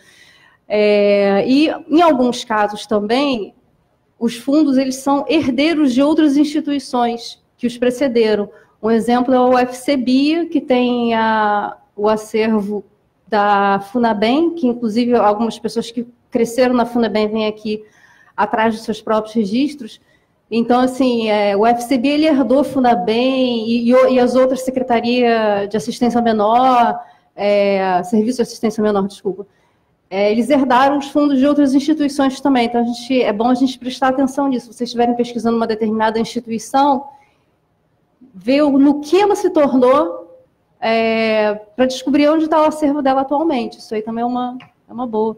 [SPEAKER 2] é, e em alguns casos também, os fundos eles são herdeiros de outras instituições que os precederam. Um exemplo é o U F C B I A, que tem a, o acervo da FUNABEM, que inclusive algumas pessoas que cresceram na FUNABEM vêm aqui atrás dos seus próprios registros. Então, assim, é, o U F C B ele herdou a FUNABEM e, e as outras Secretaria de Assistência Menor, é, Serviço de Assistência Menor, desculpa, é, eles herdaram os fundos de outras instituições também. Então, a gente, é bom a gente prestar atenção nisso. Se vocês estiverem pesquisando uma determinada instituição, ver no que ela se tornou, É, para descobrir onde está o acervo dela atualmente. Isso aí também é uma, é uma boa.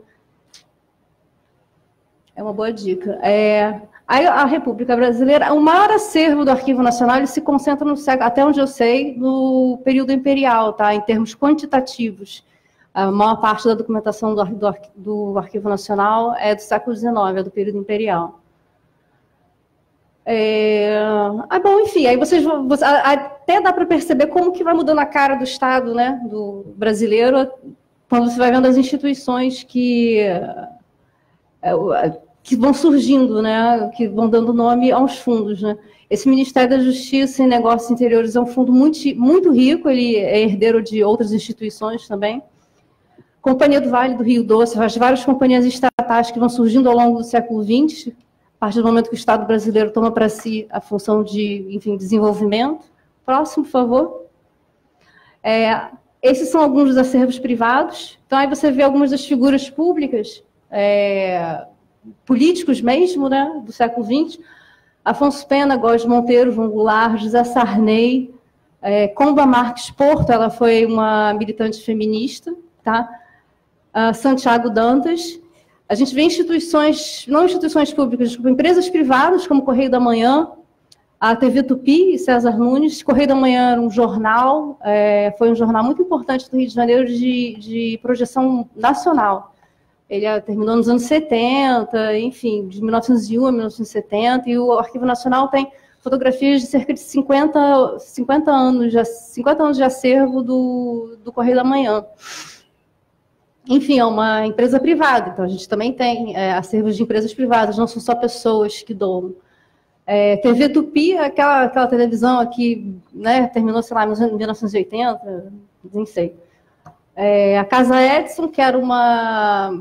[SPEAKER 2] É uma boa dica. É, a, a República Brasileira, o maior acervo do Arquivo Nacional ele se concentra, no século, até onde eu sei, no período imperial, tá? Em termos quantitativos. A maior parte da documentação do, do, do Arquivo Nacional é do século dezenove, é do período imperial. É... Ah, bom, enfim, aí vocês vão... Até dá para perceber como que vai mudando a cara do Estado, né, do brasileiro, quando você vai vendo as instituições que, que vão surgindo, né, que vão dando nome aos fundos, né. Esse Ministério da Justiça e Negócios Interiores é um fundo muito, muito rico, ele é herdeiro de outras instituições também. Companhia do Vale do Rio Doce, várias companhias estatais que vão surgindo ao longo do século vinte, a partir do momento que o Estado brasileiro toma para si a função de, enfim, desenvolvimento. Próximo, por favor. É, esses são alguns dos acervos privados. Então, aí você vê algumas das figuras públicas, é, políticos mesmo, né, do século vinte. Afonso Pena, Góes Monteiro, João Goulart, José Sarney, é, Comba Marques Porto, ela foi uma militante feminista, tá? Uh, Santiago Dantas. A gente vê instituições, não instituições públicas, tipo, empresas privadas, como Correio da Manhã, a T V Tupi e César Nunes. Correio da Manhã era um jornal, é, foi um jornal muito importante do Rio de Janeiro de, de projeção nacional. Ele terminou nos anos setenta, enfim, de mil novecentos e um a mil novecentos e setenta, e o Arquivo Nacional tem fotografias de cerca de cinquenta, cinquenta, anos, de, cinquenta anos de acervo do, do Correio da Manhã. Enfim, é uma empresa privada, então a gente também tem é, acervos de empresas privadas, não são só pessoas que doam. É, T V Tupi, aquela, aquela televisão aqui, né, terminou, sei lá, em mil novecentos e oitenta, nem sei. É, a Casa Edson, que era uma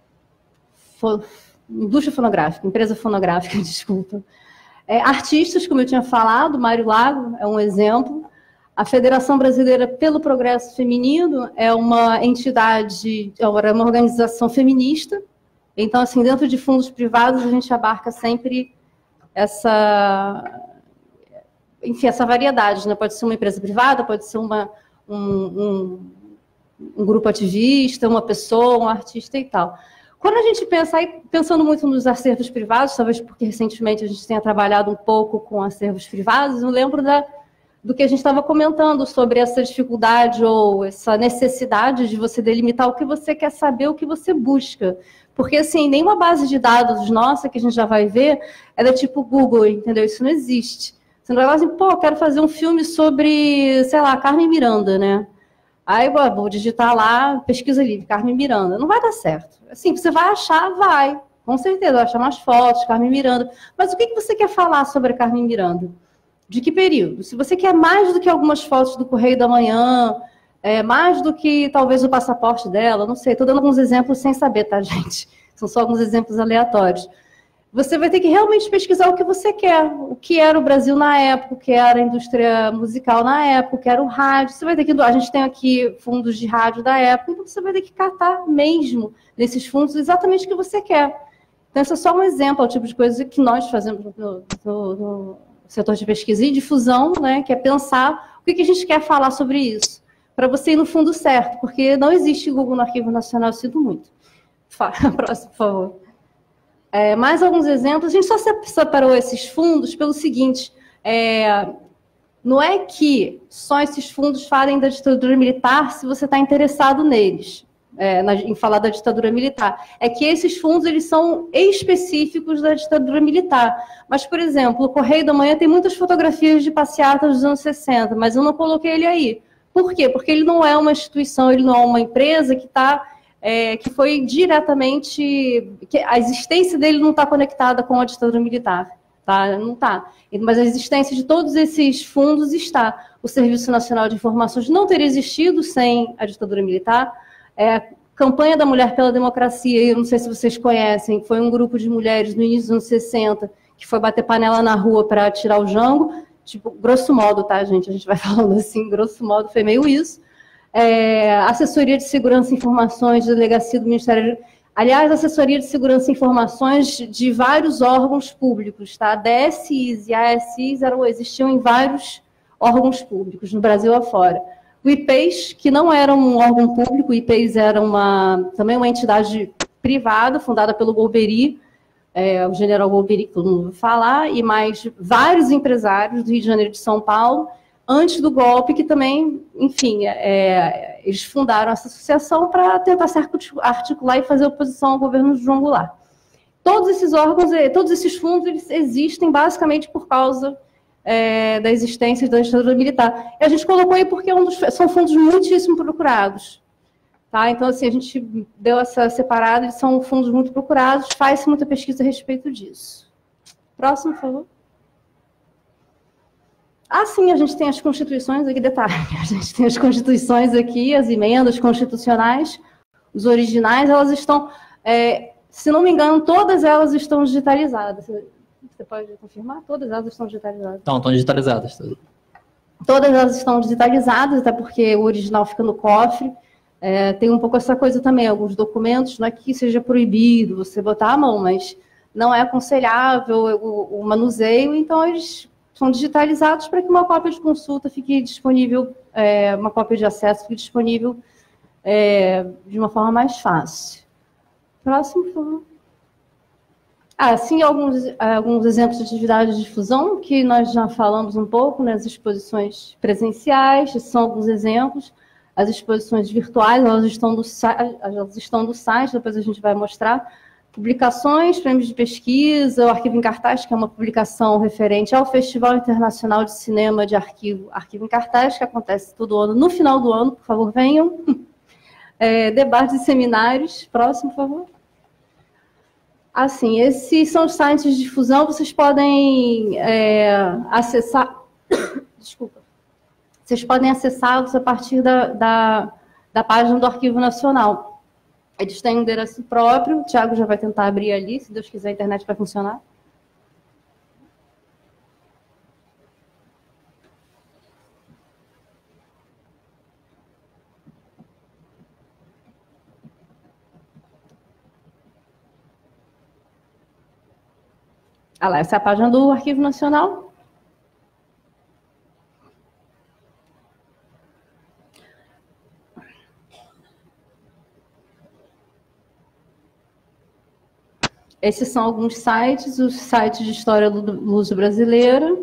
[SPEAKER 2] fo, indústria fonográfica, empresa fonográfica, desculpa. É, artistas, como eu tinha falado, Mário Lago é um exemplo. A Federação Brasileira pelo Progresso Feminino é uma entidade, é uma organização feminista. Então, assim, dentro de fundos privados, a gente abarca sempre essa, enfim, essa variedade, né? Pode ser uma empresa privada, pode ser uma, um, um, um grupo ativista, uma pessoa, um artista e tal. Quando a gente pensa, aí, pensando muito nos acervos privados, talvez porque recentemente a gente tenha trabalhado um pouco com acervos privados, eu lembro da do que a gente estava comentando sobre essa dificuldade ou essa necessidade de você delimitar o que você quer saber, o que você busca. Porque, assim, nenhuma base de dados nossa, que a gente já vai ver, é da tipo Google, entendeu? Isso não existe. Você não vai falar assim, pô, quero fazer um filme sobre, sei lá, Carmen Miranda, né? Aí, vou digitar lá, pesquisa livre, Carmen Miranda. Não vai dar certo. Assim, você vai achar, vai. Com certeza, vai achar umas fotos, Carmen Miranda. Mas o que você quer falar sobre a Carmen Miranda? De que período? Se você quer mais do que algumas fotos do Correio da Manhã, é, mais do que talvez o passaporte dela, não sei, estou dando alguns exemplos sem saber, tá, gente? São só alguns exemplos aleatórios. Você vai ter que realmente pesquisar o que você quer, o que era o Brasil na época, o que era a indústria musical na época, o que era o rádio. Você vai ter que, a gente tem aqui fundos de rádio da época, então você vai ter que catar mesmo nesses fundos exatamente o que você quer. Então, esse é só um exemplo, é o tipo de coisa que nós fazemos no, no, no setor de pesquisa e difusão, né, que é pensar o que a gente quer falar sobre isso, para você ir no fundo certo, porque não existe Google no Arquivo Nacional, eu sinto muito. Próximo, por favor. É, mais alguns exemplos. A gente só separou esses fundos pelo seguinte, é, não é que só esses fundos falem da ditadura militar se você está interessado neles. É, na, em falar da ditadura militar, é que esses fundos eles são específicos da ditadura militar. Mas, por exemplo, o Correio da Manhã tem muitas fotografias de passeatas dos anos sessenta, mas eu não coloquei ele aí. Por quê? Porque ele não é uma instituição, ele não é uma empresa que, tá, é, que foi diretamente... Que a existência dele não está conectada com a ditadura militar. Tá? Não está. Mas a existência de todos esses fundos está. O Serviço Nacional de Informações não teria existido sem a ditadura militar. É, a Campanha da Mulher pela Democracia, eu não sei se vocês conhecem, foi um grupo de mulheres no início dos anos sessenta que foi bater panela na rua para tirar o Jango, tipo, grosso modo, tá, gente? A gente vai falando assim, grosso modo, foi meio isso. É, Assessoria de Segurança e Informações, Delegacia do Ministério... Aliás, Assessoria de Segurança e Informações de vários órgãos públicos, tá? D S Is e A S Is eram, existiam em vários órgãos públicos, no Brasil afora. O I P E S, que não era um órgão público, o I P E S era uma, também uma entidade privada, fundada pelo Golbery, é, o general Golbery, que todo mundo vai falar, e mais vários empresários do Rio de Janeiro e de São Paulo, antes do golpe, que também, enfim, é, eles fundaram essa associação para tentar se articular e fazer oposição ao governo de João Goulart. todos esses órgãos, todos esses fundos, eles existem basicamente por causa é, da existência da ditadura militar. E a gente colocou aí porque é um dos, são fundos muitíssimo procurados. Tá? Então, assim, a gente deu essa separada, eles são fundos muito procurados, faz-se muita pesquisa a respeito disso. Próximo, por favor. Ah, sim, a gente tem as constituições aqui, detalhe, a gente tem as constituições aqui, as emendas constitucionais, os originais, elas estão, é, se não me engano, todas elas estão digitalizadas. Você pode confirmar? Todas elas estão digitalizadas.
[SPEAKER 1] Não, estão digitalizadas.
[SPEAKER 2] Todas elas estão digitalizadas, até porque o original fica no cofre. É, tem um pouco essa coisa também, alguns documentos, não é que seja proibido você botar a mão, mas não é aconselhável o, o manuseio, então eles são digitalizados para que uma cópia de consulta fique disponível, é, uma cópia de acesso fique disponível é, de uma forma mais fácil. Próximo, por favor. Ah, sim, alguns, alguns exemplos de atividades de difusão, que nós já falamos um pouco nas exposições presenciais, são alguns exemplos. As exposições virtuais, elas estão, do, elas estão do site, depois a gente vai mostrar. Publicações, prêmios de pesquisa, o Arquivo em Cartaz, que é uma publicação referente ao Festival Internacional de Cinema de Arquivo, Arquivo em Cartaz, que acontece todo ano, no final do ano, por favor, venham. É, debates e seminários. Próximo, por favor. Assim, esses são os sites de difusão, vocês podem é, acessar... Desculpa. Vocês podem acessá-los a partir da, da, da página do Arquivo Nacional. Eles têm um endereço próprio, o Thiago já vai tentar abrir ali, se Deus quiser a internet vai funcionar. Ah lá, essa é a página do Arquivo Nacional. Esses são alguns sites, os sites de história luso-brasileira.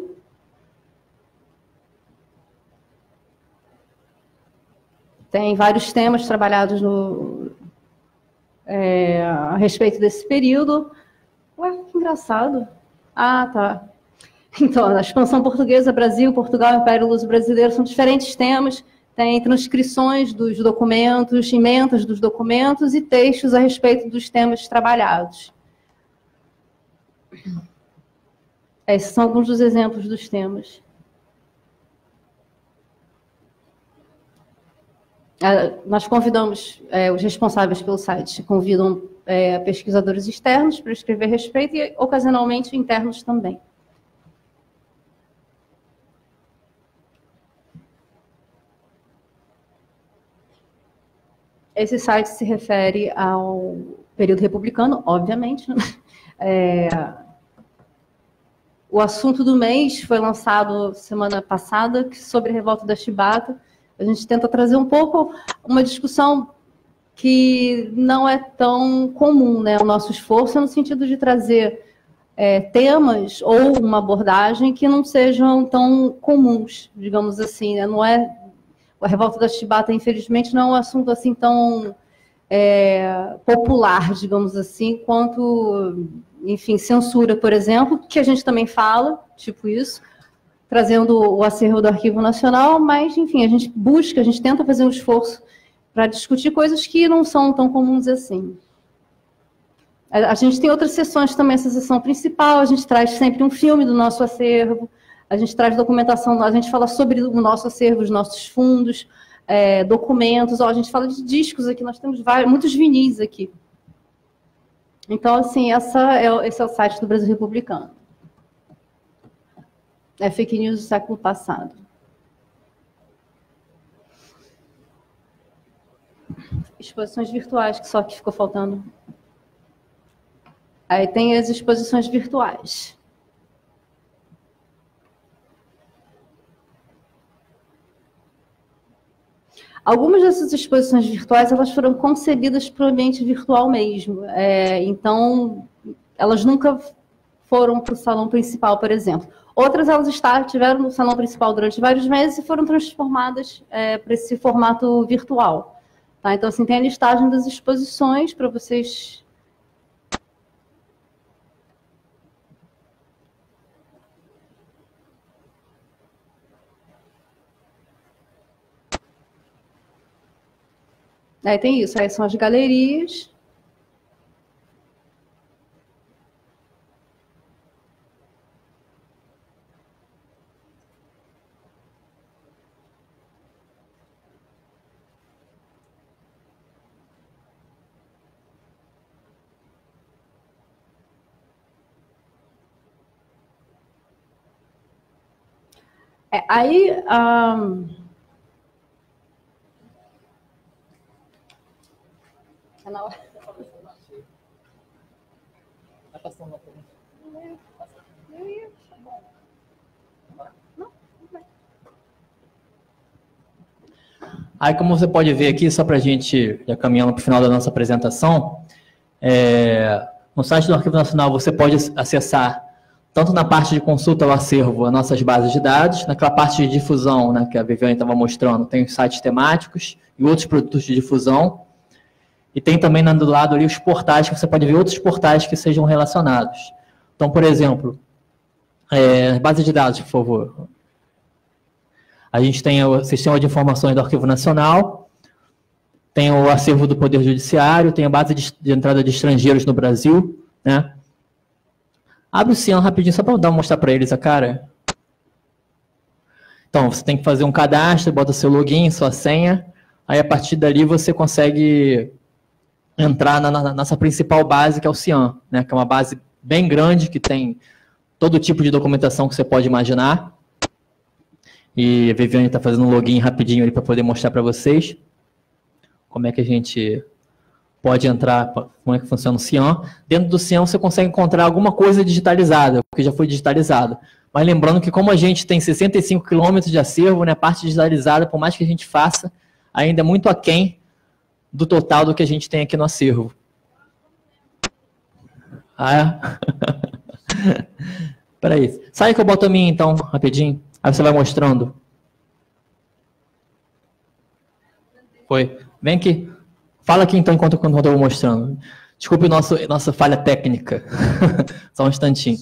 [SPEAKER 2] Tem vários temas trabalhados no, é, a respeito desse período. Ué, que engraçado. Ah, tá. Então, a expansão portuguesa, Brasil, Portugal, Império Luso-Brasileiro, são diferentes temas. Tem transcrições dos documentos, emendas dos documentos e textos a respeito dos temas trabalhados. Esses são alguns dos exemplos dos temas. Nós convidamos, é, os responsáveis pelo site convidam é, pesquisadores externos para escrever a respeito e, ocasionalmente, internos também. Esse site se refere ao período republicano, obviamente, né? É, o assunto do mês foi lançado semana passada sobre a revolta da Chibata. A gente tenta trazer um pouco uma discussão que não é tão comum, né? O nosso esforço é no sentido de trazer é, temas ou uma abordagem que não sejam tão comuns, digamos assim, né? Não é, a revolta da Chibata, infelizmente, não é um assunto assim tão é, popular, digamos assim, quanto... enfim, censura, por exemplo, que a gente também fala, tipo isso, trazendo o acervo do Arquivo Nacional, mas, enfim, a gente busca, a gente tenta fazer um esforço para discutir coisas que não são tão comuns assim. A, a gente tem outras sessões também, essa sessão principal, a gente traz sempre um filme do nosso acervo, a gente traz documentação, a gente fala sobre o nosso acervo, os nossos fundos, é, documentos, ó, a gente fala de discos aqui, nós temos vários, muitos vinis aqui. Então, assim, essa é, esse é o site do Brasil Republicano. É fake news do século passado. Exposições virtuais, que só que ficou faltando. Aí tem as exposições virtuais. Algumas dessas exposições virtuais, elas foram concebidas para o ambiente virtual mesmo. É, então, elas nunca foram para o salão principal, por exemplo. Outras, elas estiveram no salão principal durante vários meses e foram transformadas é, para esse formato virtual. Tá? Então, assim, tem a listagem das exposições para vocês Aí tem isso, aí são as galerias. É, aí, um... é na hora.
[SPEAKER 1] Aí, como você pode ver aqui, só para a gente já caminhando para o final da nossa apresentação, é, no site do Arquivo Nacional você pode acessar tanto na parte de consulta ao acervo, as nossas bases de dados, naquela parte de difusão, né, que a Viviane estava mostrando, tem os sites temáticos e outros produtos de difusão, e tem também do lado ali os portais, que você pode ver outros portais que sejam relacionados. Então, por exemplo, é, base de dados, por favor. A gente tem o Sistema de Informações do Arquivo Nacional, tem o acervo do Poder Judiciário, tem a base de, de entrada de estrangeiros no Brasil, né? Abre o Cian rapidinho, só para dar mostrar para eles a cara. Então, você tem que fazer um cadastro, bota seu login, sua senha, aí a partir dali você consegue entrar na, na nossa principal base, que é o Cian, né? Que é uma base bem grande, que tem todo tipo de documentação que você pode imaginar. E a Viviane está fazendo um login rapidinho ali para poder mostrar para vocês como é que a gente pode entrar, como é que funciona o Cian. Dentro do Cian você consegue encontrar alguma coisa digitalizada, porque já foi digitalizado. Mas lembrando que como a gente tem sessenta e cinco quilômetros de acervo, né, a parte digitalizada, por mais que a gente faça, ainda é muito aquém do total do que a gente tem aqui no acervo. Ah, é? Peraí. Sai que eu boto a minha então, rapidinho. Aí você vai mostrando. Foi. Vem aqui. Fala aqui então enquanto, enquanto eu vou mostrando. Desculpe nosso, nossa falha técnica. Só um instantinho.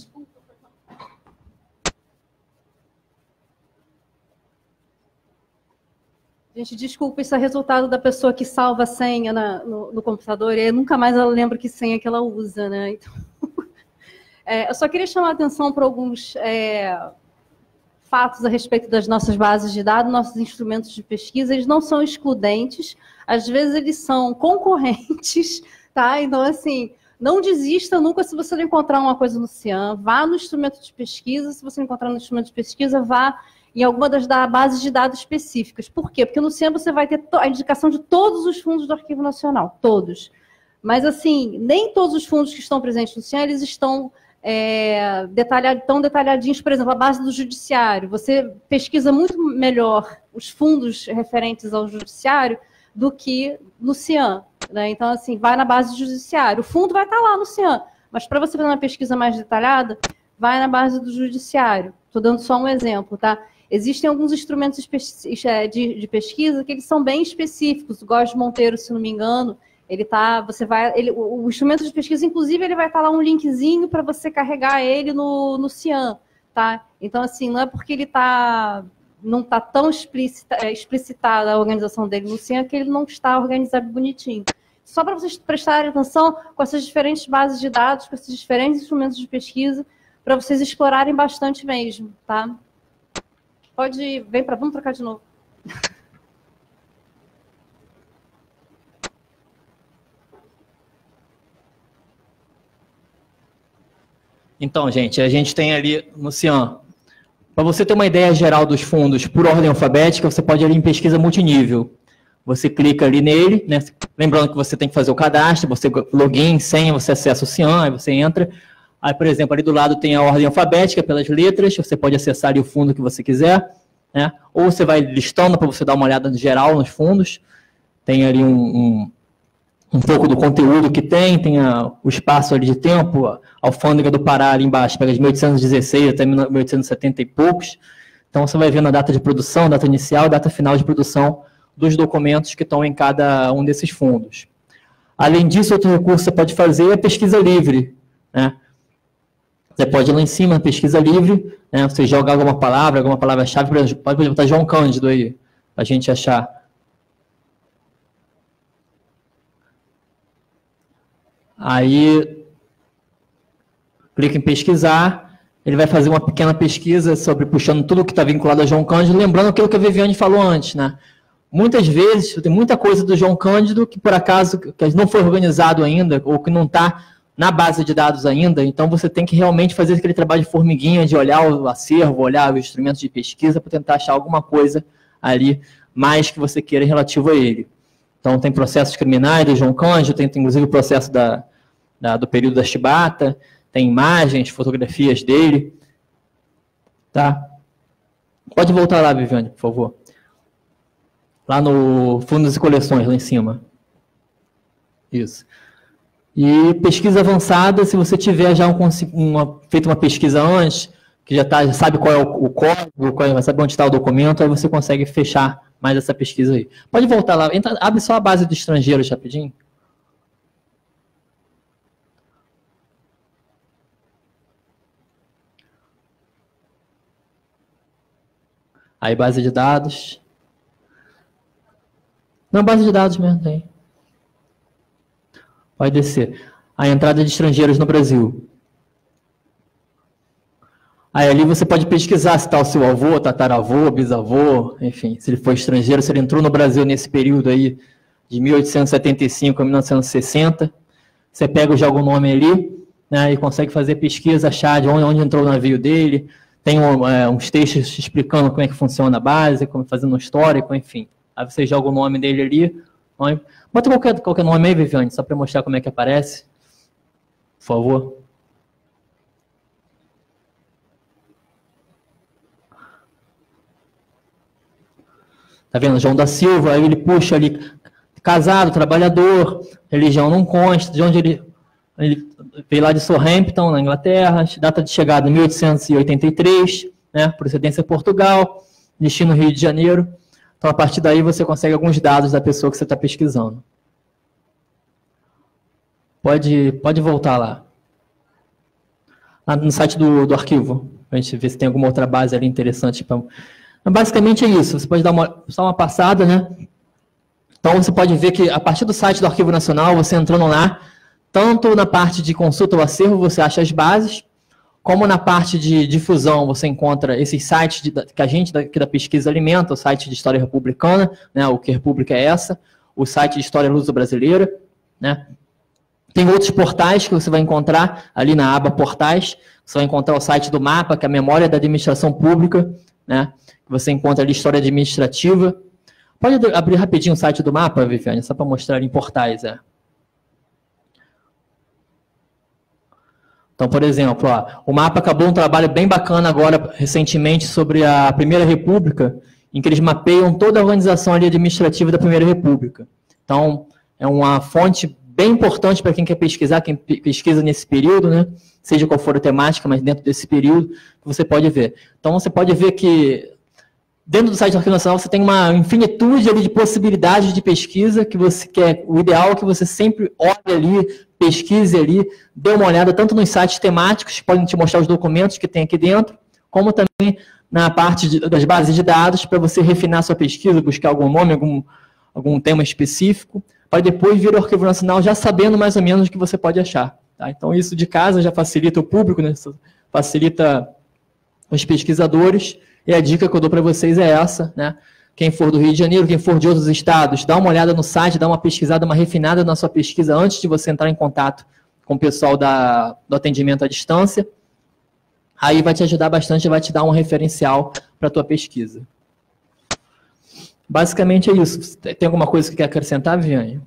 [SPEAKER 2] Gente, desculpa, isso é resultado da pessoa que salva a senha na, no, no computador e nunca mais ela lembra que senha que ela usa, né? Então, é, eu só queria chamar a atenção para alguns é, fatos a respeito das nossas bases de dados, nossos instrumentos de pesquisa. Eles não são excludentes, às vezes eles são concorrentes, tá? Então, assim, não desista nunca se você não encontrar uma coisa no Cian, vá no instrumento de pesquisa, se você não encontrar no instrumento de pesquisa, vá em alguma das da bases de dados específicas. Por quê? Porque no Cian você vai ter a indicação de todos os fundos do Arquivo Nacional, todos. Mas, assim, nem todos os fundos que estão presentes no Cian, eles estão é, detalhado, tão detalhadinhos. Por exemplo, a base do Judiciário. Você pesquisa muito melhor os fundos referentes ao Judiciário do que no Cian, né? Então, assim, vai na base do Judiciário. O fundo vai estar lá no Cian, mas para você fazer uma pesquisa mais detalhada, vai na base do Judiciário. Estou dando só um exemplo, tá? Existem alguns instrumentos de, de pesquisa que eles são bem específicos. O Góes Monteiro, se não me engano, ele tá, você vai, ele, o, o instrumento de pesquisa, inclusive, ele vai estar lá um linkzinho para você carregar ele no, no Cian, tá? Então, assim, não é porque ele tá, não está tão explicita, explicitada a organização dele no Cian que ele não está organizado bonitinho. Só para vocês prestarem atenção com essas diferentes bases de dados, com esses diferentes instrumentos de pesquisa, para vocês explorarem bastante mesmo, tá? Pode, vem para, vamos trocar de novo.
[SPEAKER 1] Então, gente, a gente tem ali no Cian, para você ter uma ideia geral dos fundos por ordem alfabética, você pode ir em pesquisa multinível. Você clica ali nele, né? Lembrando que você tem que fazer o cadastro, você login, senha, você acessa o Cian, aí você entra. Aí, por exemplo, ali do lado tem a ordem alfabética pelas letras, você pode acessar ali o fundo que você quiser, né? Ou você vai listando para você dar uma olhada no geral nos fundos. Tem ali um, um, um pouco do conteúdo que tem, tem a, o espaço ali de tempo, a alfândega do Pará ali embaixo, pega de mil oitocentos e dezesseis até mil oitocentos e setenta e poucos. Então você vai vendo a data de produção, data inicial, data final de produção dos documentos que estão em cada um desses fundos. Além disso, outro recurso que você pode fazer é pesquisa livre, né? Você pode ir lá em cima, pesquisa livre, né? Você joga alguma palavra, alguma palavra-chave, pode botar João Cândido aí, para a gente achar. Aí, clica em pesquisar, ele vai fazer uma pequena pesquisa sobre, puxando tudo que está vinculado a João Cândido, lembrando aquilo que a Viviane falou antes, né? Muitas vezes, tem muita coisa do João Cândido que, por acaso, que não foi organizado ainda, ou que não está na base de dados ainda, então você tem que realmente fazer aquele trabalho de formiguinha, de olhar o acervo, olhar os instrumentos de pesquisa, para tentar achar alguma coisa ali, mais que você queira relativo a ele. Então, tem processos criminais do João Cândido, tem, tem inclusive o processo da, da, do período da Chibata, tem imagens, fotografias dele. Tá? Pode voltar lá, Viviane, por favor. Lá no Fundos e Coleções, lá em cima. Isso. E pesquisa avançada, se você tiver já um, uma, feito uma pesquisa antes, que já, tá, já sabe qual é o, o código, qual é, sabe onde está o documento, aí você consegue fechar mais essa pesquisa aí. Pode voltar lá, entra, abre só a base de estrangeiros rapidinho. Aí, base de dados. Não, base de dados mesmo tem. Pode descer. A entrada de estrangeiros no Brasil. Aí ali você pode pesquisar se está o seu avô, tataravô, bisavô, enfim, se ele foi estrangeiro, se ele entrou no Brasil nesse período aí de mil oitocentos e setenta e cinco a mil novecentos e sessenta. Você pega já algum nome ali, né, e consegue fazer pesquisa, achar de onde, onde entrou o navio dele. Tem um, é, uns textos explicando como é que funciona a base, como fazendo um histórico, enfim. Aí você joga o nome dele ali. Nome. Bota qualquer, qualquer nome aí, Viviane, só para mostrar como é que aparece. Por favor. Tá vendo? João da Silva, aí ele puxa ali, casado, trabalhador, religião não consta, de onde ele, ele veio lá de Southampton, na Inglaterra, data de chegada mil oitocentos e oitenta e três, né, procedência Portugal, destino Rio de Janeiro. Então, a partir daí, você consegue alguns dados da pessoa que você está pesquisando. Pode, pode voltar lá. Lá no site do, do arquivo, para a gente ver se tem alguma outra base ali interessante. Pra... Basicamente é isso. Você pode dar uma, só uma passada, né? Então, você pode ver que, a partir do site do Arquivo Nacional, você entrando lá, tanto na parte de consulta ao acervo, você acha as bases, como na parte de difusão, você encontra esses sites de, que a gente daqui da pesquisa alimenta, o site de História Republicana, né, o Que República é Essa, o site de História Luso-Brasileira, né. Tem outros portais que você vai encontrar ali na aba Portais, você vai encontrar o site do MAPA, que é a Memória da Administração Pública, né, que você encontra ali História Administrativa. Pode abrir rapidinho o site do MAPA, Viviane, só para mostrar em portais, é. Então, por exemplo, ó, o MAPA acabou um trabalho bem bacana agora, recentemente, sobre a Primeira República, em que eles mapeiam toda a organização ali administrativa da Primeira República. Então, é uma fonte bem importante para quem quer pesquisar, quem pesquisa nesse período, né? Seja qual for a temática, mas dentro desse período, você pode ver. Então, você pode ver que, dentro do site do Arquivo Nacional, você tem uma infinitude ali de possibilidades de pesquisa, que você quer, o ideal é que você sempre olhe ali, pesquise ali, dê uma olhada tanto nos sites temáticos, que podem te mostrar os documentos que tem aqui dentro, como também na parte de, das bases de dados, para você refinar sua pesquisa, buscar algum nome, algum, algum tema específico, para depois vir ao Arquivo Nacional já sabendo mais ou menos o que você pode achar. Tá? Então, isso de casa já facilita o público, né? Facilita os pesquisadores, e a dica que eu dou para vocês é essa, né? Quem for do Rio de Janeiro, quem for de outros estados, dá uma olhada no site, dá uma pesquisada, uma refinada na sua pesquisa antes de você entrar em contato com o pessoal da, do atendimento à distância. Aí vai te ajudar bastante, vai te dar um referencial para a tua pesquisa. Basicamente é isso. Tem alguma coisa que quer acrescentar, Viviane?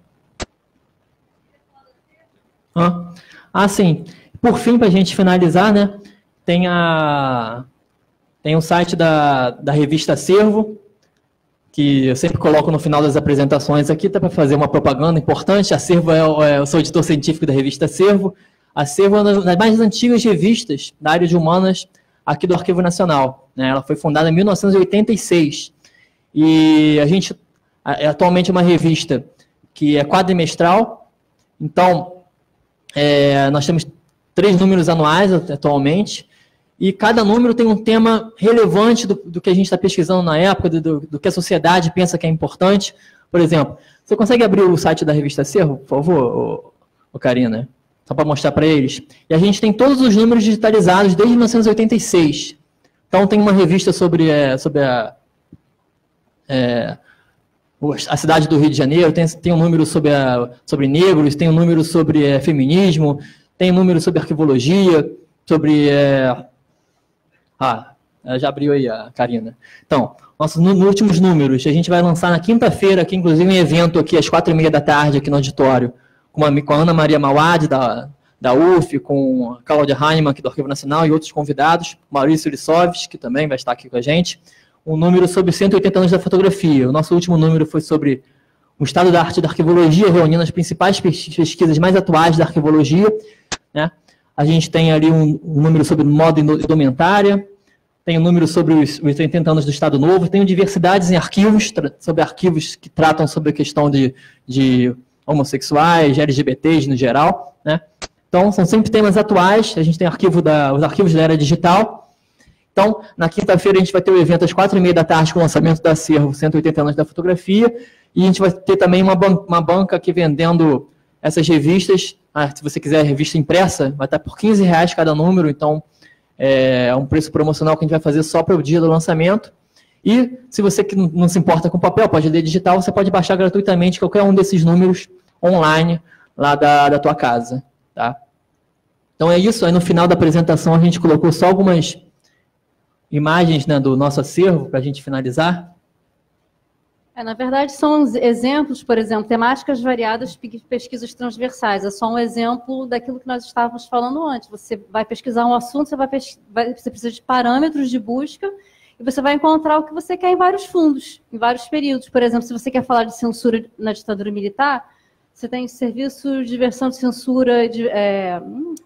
[SPEAKER 1] Hã? Ah, sim. Por fim, para a gente finalizar, né, tem, a, tem o site da, da revista Acervo, que eu sempre coloco no final das apresentações aqui, tá, para fazer uma propaganda importante. Acervo é, é, eu sou editor científico da revista Acervo. Acervo é uma das mais antigas revistas da área de humanas aqui do Arquivo Nacional, né? Ela foi fundada em mil novecentos e oitenta e seis. E a gente é atualmente uma revista que é quadrimestral. Então, é, nós temos três números anuais atualmente. E cada número tem um tema relevante do, do que a gente está pesquisando na época, do, do que a sociedade pensa que é importante. Por exemplo, você consegue abrir o site da revista Acervo, por favor, ô, ô Karina? só para mostrar para eles. E a gente tem todos os números digitalizados desde mil novecentos e oitenta e seis. Então, tem uma revista sobre, é, sobre a, é, a cidade do Rio de Janeiro, tem, tem um número sobre, a, sobre negros, tem um número sobre é, feminismo, tem um número sobre arquivologia, sobre... É, ah, já abriu aí a Karina. Então, nossos últimos números, a gente vai lançar na quinta-feira, aqui, inclusive, um evento aqui às quatro e meia da tarde, aqui no auditório, com a, com a Ana Maria Mauad, da, da U F, com a Cláudia Heinemann, aqui do Arquivo Nacional, e outros convidados, Maurício Lissovski, que também vai estar aqui com a gente, um número sobre cento e oitenta anos da fotografia. O nosso último número foi sobre o estado da arte da arquivologia, reunindo as principais pesquisas mais atuais da arquivologia, né? A gente tem ali um, um número sobre moda indumentária, tem um número sobre os, os oitenta anos do Estado Novo, tem diversidades em arquivos, sobre arquivos que tratam sobre a questão de, de homossexuais, de L G B Ts no geral, né? Então, são sempre temas atuais, a gente tem arquivo da, os arquivos da era digital. Então, na quinta-feira a gente vai ter o evento às quatro e meia da tarde com o lançamento da Acervo cento e oitenta anos da fotografia, e a gente vai ter também uma, ban uma banca aqui vendendo essas revistas. Ah, se você quiser revista impressa, vai estar por quinze reais cada número, então é um preço promocional que a gente vai fazer só para o dia do lançamento. E se você que não se importa com papel, pode ler digital, você pode baixar gratuitamente qualquer um desses números online lá da, da tua casa. Tá? Então é isso, aí no final da apresentação a gente colocou só algumas imagens, né, do nosso acervo para a gente finalizar.
[SPEAKER 2] É, na verdade, são exemplos, por exemplo, temáticas variadas, pesquisas transversais. É só um exemplo daquilo que nós estávamos falando antes. Você vai pesquisar um assunto, você, vai pes... vai... você precisa de parâmetros de busca e você vai encontrar o que você quer em vários fundos, em vários períodos. Por exemplo, se você quer falar de censura na ditadura militar, você tem serviço de diversão de censura... De, é...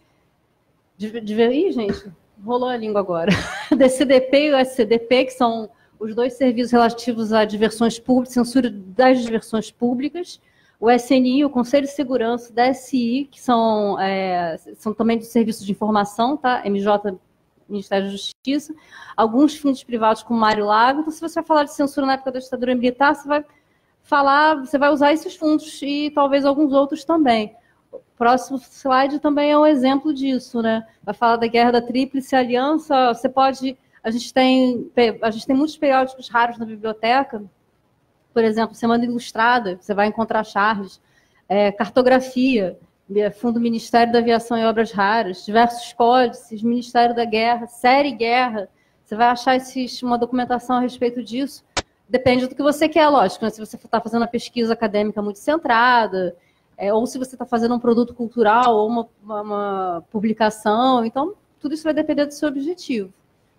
[SPEAKER 2] de, de... Ih, gente, rolou a língua agora. D C D P e o S C D P, que são... os dois serviços relativos a diversões públicas, censura das diversões públicas, o S N I, o Conselho de Segurança, da S I, que são, é, são também dos serviços de informação, tá? M J, Ministério da Justiça, alguns fundos privados como Mário Lago. Então, se você vai falar de censura na época da ditadura militar, você vai falar, você vai usar esses fundos e talvez alguns outros também. O próximo slide também é um exemplo disso, né? Vai falar da Guerra da Tríplice Aliança, você pode... A gente, tem, a gente tem muitos periódicos raros na biblioteca, por exemplo, Semana Ilustrada, você vai encontrar charges, é, cartografia, Fundo Ministério da Aviação e Obras Raras, diversos códices, Ministério da Guerra, série Guerra, você vai achar esses, uma documentação a respeito disso, depende do que você quer, lógico, né? Se você está fazendo uma pesquisa acadêmica muito centrada, é, ou se você está fazendo um produto cultural, ou uma, uma, uma publicação, então tudo isso vai depender do seu objetivo.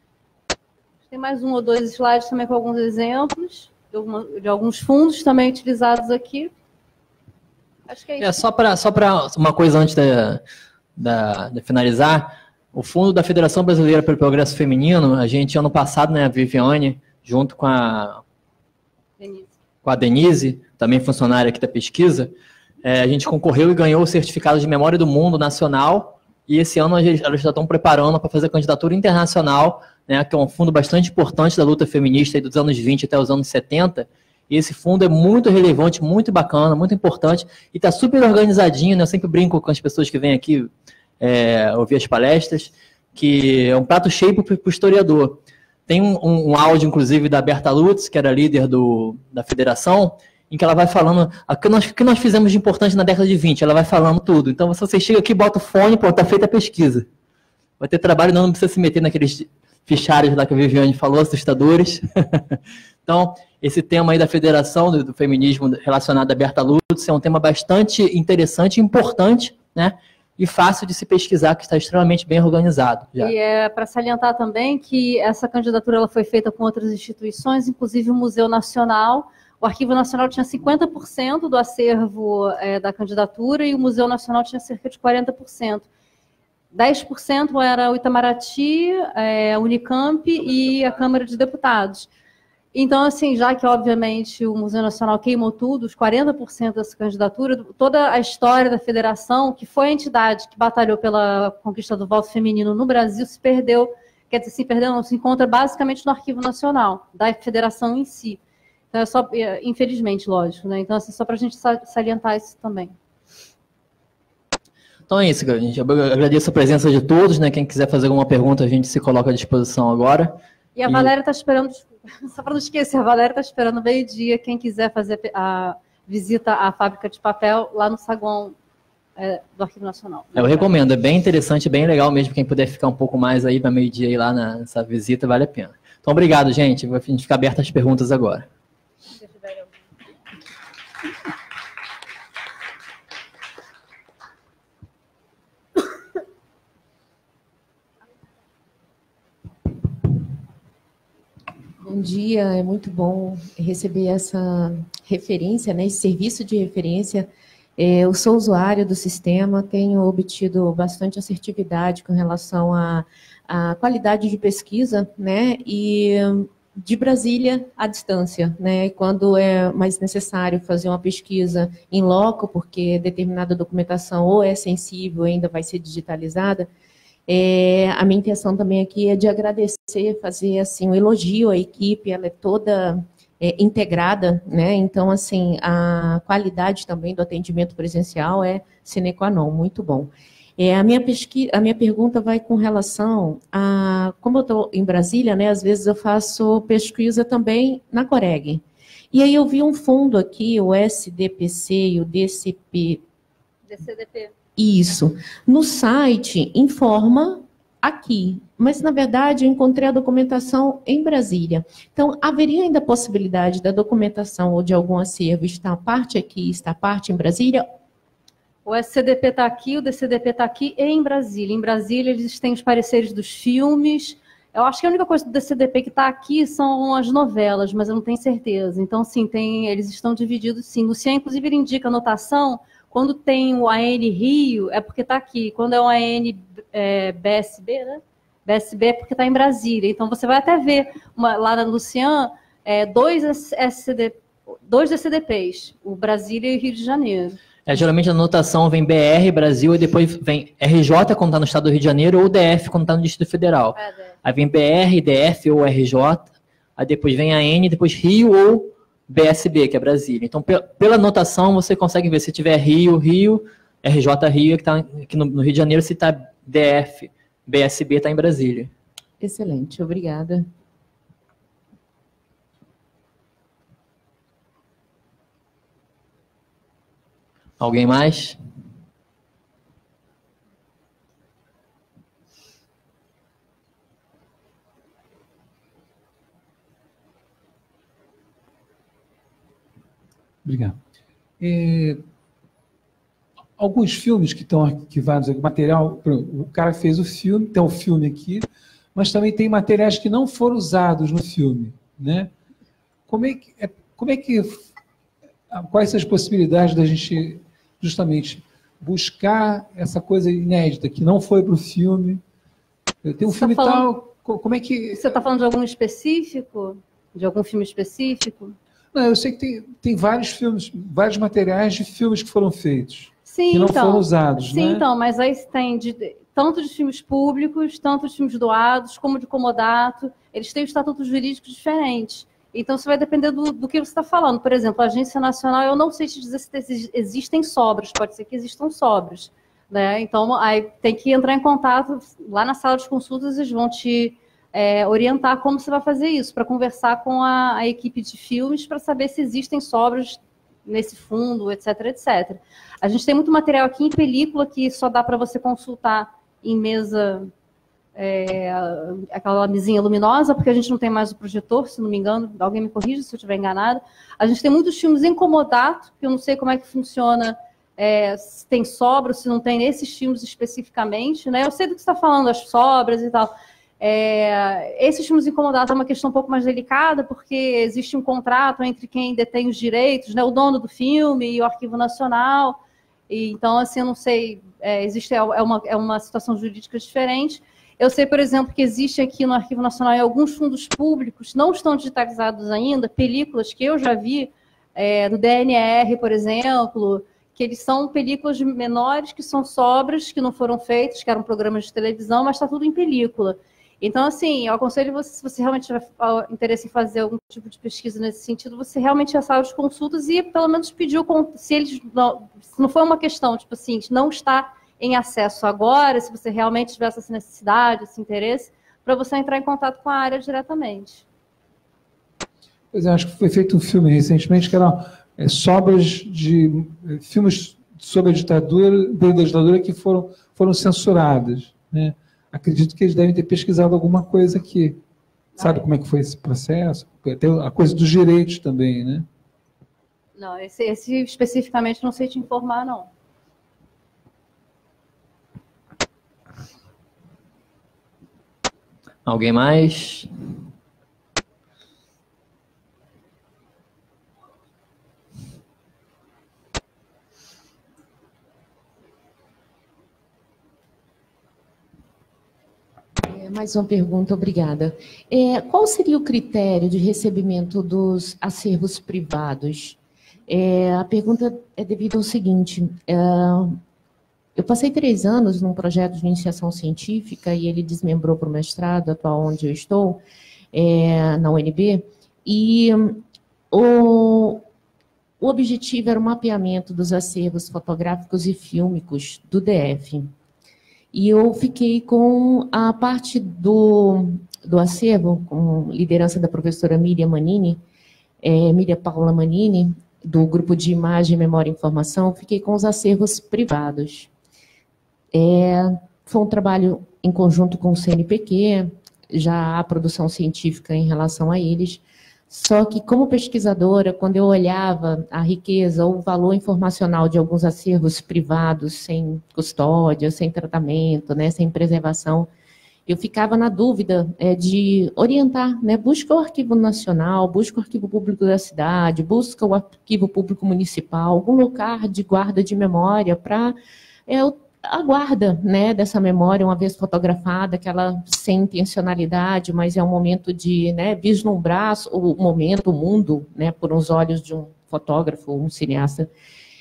[SPEAKER 2] Tem mais um ou dois slides também com alguns exemplos de, alguma, de alguns fundos também utilizados aqui. Acho que é isso.
[SPEAKER 1] É, só para só para uma coisa antes de, de, de finalizar, o Fundo da Federação Brasileira pelo Progresso Feminino, a gente, ano passado, né, a Viviane, junto com a Denise, com a Denise também funcionária aqui da pesquisa, é, a gente concorreu e ganhou o certificado de Memória do Mundo Nacional, e esse ano elas já estão preparando para fazer a candidatura internacional, né, que é um fundo bastante importante da luta feminista aí dos anos vinte até os anos setenta, e esse fundo é muito relevante, muito bacana, muito importante, e está super organizadinho, né? Eu sempre brinco com as pessoas que vêm aqui é, ouvir as palestras, que é um prato cheio para o historiador. Tem um, um, um áudio, inclusive, da Berta Lutz, que era líder do, da federação, em que ela vai falando o que nós, que nós fizemos de importante na década de vinte, ela vai falando tudo. Então, se você chega aqui, bota o fone, pô, tá feita a pesquisa. Vai ter trabalho, não, não precisa se meter naqueles fichários lá que a Viviane falou, assustadores. Então, esse tema aí da federação, do, do feminismo relacionado à Berta Lutz, é um tema bastante interessante, importante, né? E fácil de se pesquisar, que está extremamente bem organizado. Já.
[SPEAKER 2] E é para salientar também que essa candidatura ela foi feita com outras instituições, inclusive o Museu Nacional. O Arquivo Nacional tinha cinquenta por cento do acervo é, da candidatura e o Museu Nacional tinha cerca de quarenta por cento. dez por cento era o Itamaraty, é, a Unicamp e a Câmara de Deputados. Então, assim, já que, obviamente, o Museu Nacional queimou tudo, os quarenta por cento dessa candidatura, toda a história da federação, que foi a entidade que batalhou pela conquista do voto feminino no Brasil, se perdeu, quer dizer, se perdeu, não, se encontra basicamente no Arquivo Nacional, da federação em si. Então, é só, infelizmente, lógico, né? Então, assim, só para a gente salientar isso também.
[SPEAKER 1] Então é isso, gente. Eu agradeço a presença de todos, né? Quem quiser fazer alguma pergunta, a gente se coloca à disposição agora.
[SPEAKER 2] E a e... Valéria está esperando, só para não esquecer, a Valéria está esperando meio-dia, quem quiser fazer a visita à fábrica de papel lá no saguão é, do Arquivo Nacional.
[SPEAKER 1] Eu recomendo, é bem interessante, bem legal mesmo, quem puder ficar um pouco mais aí para meio-dia aí lá nessa visita, vale a pena. Então, obrigado, gente. A gente fica aberto às perguntas agora.
[SPEAKER 3] Bom dia, é muito bom receber essa referência, né, esse serviço de referência. Eu sou usuária do sistema, tenho obtido bastante assertividade com relação à, à qualidade de pesquisa, né, e de Brasília à distância, né, quando é mais necessário fazer uma pesquisa em loco, porque determinada documentação ou é sensível, ainda vai ser digitalizada. É, a minha intenção também aqui é de agradecer, fazer assim um elogio à equipe, ela é toda é, integrada, né? Então, assim, a qualidade também do atendimento presencial é sine qua non, muito bom. É, a, minha pesquisa, a minha pergunta vai com relação a, como eu estou em Brasília, né? Às vezes eu faço pesquisa também na Coreg. E aí eu vi um fundo aqui, o S D P C e o D C P.
[SPEAKER 2] D C D P.
[SPEAKER 3] Isso. No site informa aqui, mas na verdade eu encontrei a documentação em Brasília. Então, haveria ainda a possibilidade da documentação ou de algum acervo estar parte aqui, estar parte em Brasília?
[SPEAKER 2] O S C D P está aqui, o D C D P está aqui e em Brasília. Em Brasília eles têm os pareceres dos filmes. Eu acho que a única coisa do D C D P que está aqui são as novelas, mas eu não tenho certeza. Então, sim, tem, eles estão divididos, sim. O Luciano, inclusive, ele indica anotação. Quando tem o A N Rio, é porque está aqui. Quando é o A N é, B S B, né? B S B é porque está em Brasília. Então, você vai até ver uma, lá na Lucian, é, dois, S C D, dois D C D Ps, o Brasília e o Rio de Janeiro.
[SPEAKER 1] É, geralmente a anotação vem B R, Brasil, e depois vem R J quando está no estado do Rio de Janeiro, ou D F quando está no Distrito Federal. É, aí vem B R, D F ou R J, aí depois vem A N, depois Rio ou B S B, que é Brasília. Então, pela anotação, você consegue ver se tiver Rio, Rio, R J, Rio, que está aqui no Rio de Janeiro, se está D F, B S B, está em Brasília.
[SPEAKER 3] Excelente, obrigada.
[SPEAKER 1] Alguém mais?
[SPEAKER 4] Obrigado. É, alguns filmes que estão arquivados aqui, material, o cara fez o filme, tem o filme aqui, mas também tem materiais que não foram usados no filme, né? Como é que, é, como é que quais são as possibilidades da gente justamente buscar essa coisa inédita que não foi para o filme? Tem um
[SPEAKER 2] você
[SPEAKER 4] filme
[SPEAKER 2] tá falando,
[SPEAKER 4] tal, como é que...
[SPEAKER 2] Você está falando de algum específico? De algum filme específico?
[SPEAKER 4] Não, eu sei que tem, tem vários filmes, vários materiais de filmes que foram feitos,
[SPEAKER 2] sim,
[SPEAKER 4] que não
[SPEAKER 2] então,
[SPEAKER 4] foram usados,
[SPEAKER 2] sim,
[SPEAKER 4] né?
[SPEAKER 2] então, mas aí tem de, tanto de filmes públicos, tanto de filmes doados, como de comodato, eles têm estatutos jurídicos diferentes. Então, isso vai depender do, do que você está falando. Por exemplo, a Agência Nacional, eu não sei te dizer se existem sobras, pode ser que existam sobras, né? Então, aí tem que entrar em contato lá na sala de consultas, eles vão te é, orientar como você vai fazer isso, para conversar com a, a equipe de filmes para saber se existem sobras nesse fundo, etc, etcétera. A gente tem muito material aqui em película que só dá para você consultar em mesa, é, aquela mesinha luminosa, porque a gente não tem mais o projetor, se não me engano, alguém me corrija se eu estiver enganada. A gente tem muitos filmes em comodato, que eu não sei como é que funciona, é, se tem sobra, se não tem nesses filmes especificamente, né? Eu sei do que você está falando, as sobras e tal. É, esses filmes incomodados é uma questão um pouco mais delicada, porque existe um contrato entre quem detém os direitos, né, o dono do filme e o Arquivo Nacional, e, então, assim, eu não sei, é, existe, é, uma, é uma situação jurídica diferente. Eu sei, por exemplo, que existe aqui no Arquivo Nacional, em alguns fundos públicos, não estão digitalizados ainda, películas que eu já vi, é, do D N R, por exemplo, que eles são películas menores, que são sobras, que não foram feitas, que eram programas de televisão, mas está tudo em película. Então, assim, eu aconselho você, se você realmente tiver interesse em fazer algum tipo de pesquisa nesse sentido, você realmente ir à sala de consultas e, pelo menos, pedir o... Se eles não, se não foi uma questão, tipo assim, não está em acesso agora, se você realmente tiver essa necessidade, esse interesse, para você entrar em contato com a área diretamente.
[SPEAKER 4] Pois é, acho que foi feito um filme recentemente que era é, sobras de é, filmes sobre a ditadura, da ditadura que foram, foram censuradas, né? Acredito que eles devem ter pesquisado alguma coisa aqui. Sabe como é que foi esse processo? Tem a coisa dos direitos também, né?
[SPEAKER 2] Não, esse, esse especificamente não sei te informar, não.
[SPEAKER 1] Alguém mais?
[SPEAKER 3] Mais uma pergunta, obrigada. É, qual seria o critério de recebimento dos acervos privados? É, a pergunta é devido ao seguinte, é, eu passei três anos num projeto de iniciação científica e ele desmembrou para o mestrado, atual onde eu estou, é, na U N B, e o, o objetivo era o mapeamento dos acervos fotográficos e fílmicos do D F. E eu fiquei com a parte do, do acervo, com liderança da professora Miriam Manini, é, Miriam Paula Manini, do Grupo de Imagem, Memória e Informação, fiquei com os acervos privados. É, foi um trabalho em conjunto com o C N P Q, já há produção científica em relação a eles, só que como pesquisadora, quando eu olhava a riqueza ou o valor informacional de alguns acervos privados, sem custódia, sem tratamento, né, sem preservação, eu ficava na dúvida é, de orientar, né, busca o Arquivo Nacional, busca o Arquivo Público da cidade, busca o Arquivo Público Municipal, algum lugar de guarda de memória para é, a guarda, né, dessa memória, uma vez fotografada, que ela sem intencionalidade, mas é um momento de, né, vislumbrar o momento, o mundo, né, por uns olhos de um fotógrafo, um cineasta.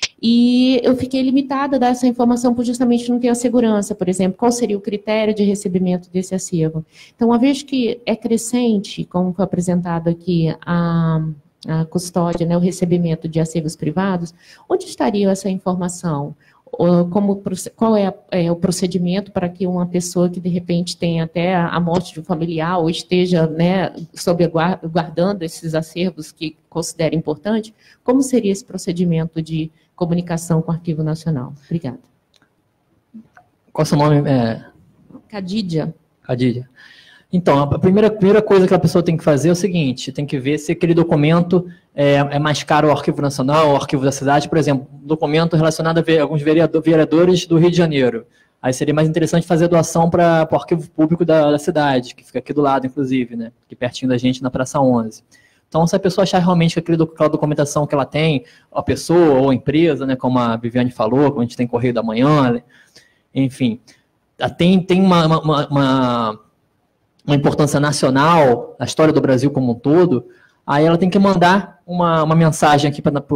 [SPEAKER 3] E eu fiquei limitada a dar essa informação por justamente não ter a segurança, por exemplo, qual seria o critério de recebimento desse acervo. Então, uma vez que é crescente, como foi apresentado aqui, a, a custódia, né, o recebimento de acervos privados, onde estaria essa informação? Como, qual é, a, é o procedimento para que uma pessoa que, de repente, tenha até a morte de um familiar ou esteja, né, sob guardando esses acervos que considera importante, como seria esse procedimento de comunicação com o Arquivo Nacional? Obrigada.
[SPEAKER 1] Qual é o seu nome? É...
[SPEAKER 3] Cadídia.
[SPEAKER 1] Cadídia. Então, a primeira, primeira coisa que a pessoa tem que fazer é o seguinte, tem que ver se aquele documento é, é mais caro ao Arquivo Nacional, ao Arquivo da Cidade, por exemplo, documento relacionado a alguns vereadores do Rio de Janeiro. Aí seria mais interessante fazer doação para o Arquivo Público da, da cidade, que fica aqui do lado, inclusive, né, aqui pertinho da gente, na Praça onze. Então, se a pessoa achar realmente que aquele, aquela documentação que ela tem, a pessoa ou a empresa, né, como a Viviane falou, como a gente tem Correio da Manhã, enfim, tem, tem uma... uma, uma uma importância nacional, na história do Brasil como um todo, aí ela tem que mandar uma, uma mensagem aqui, para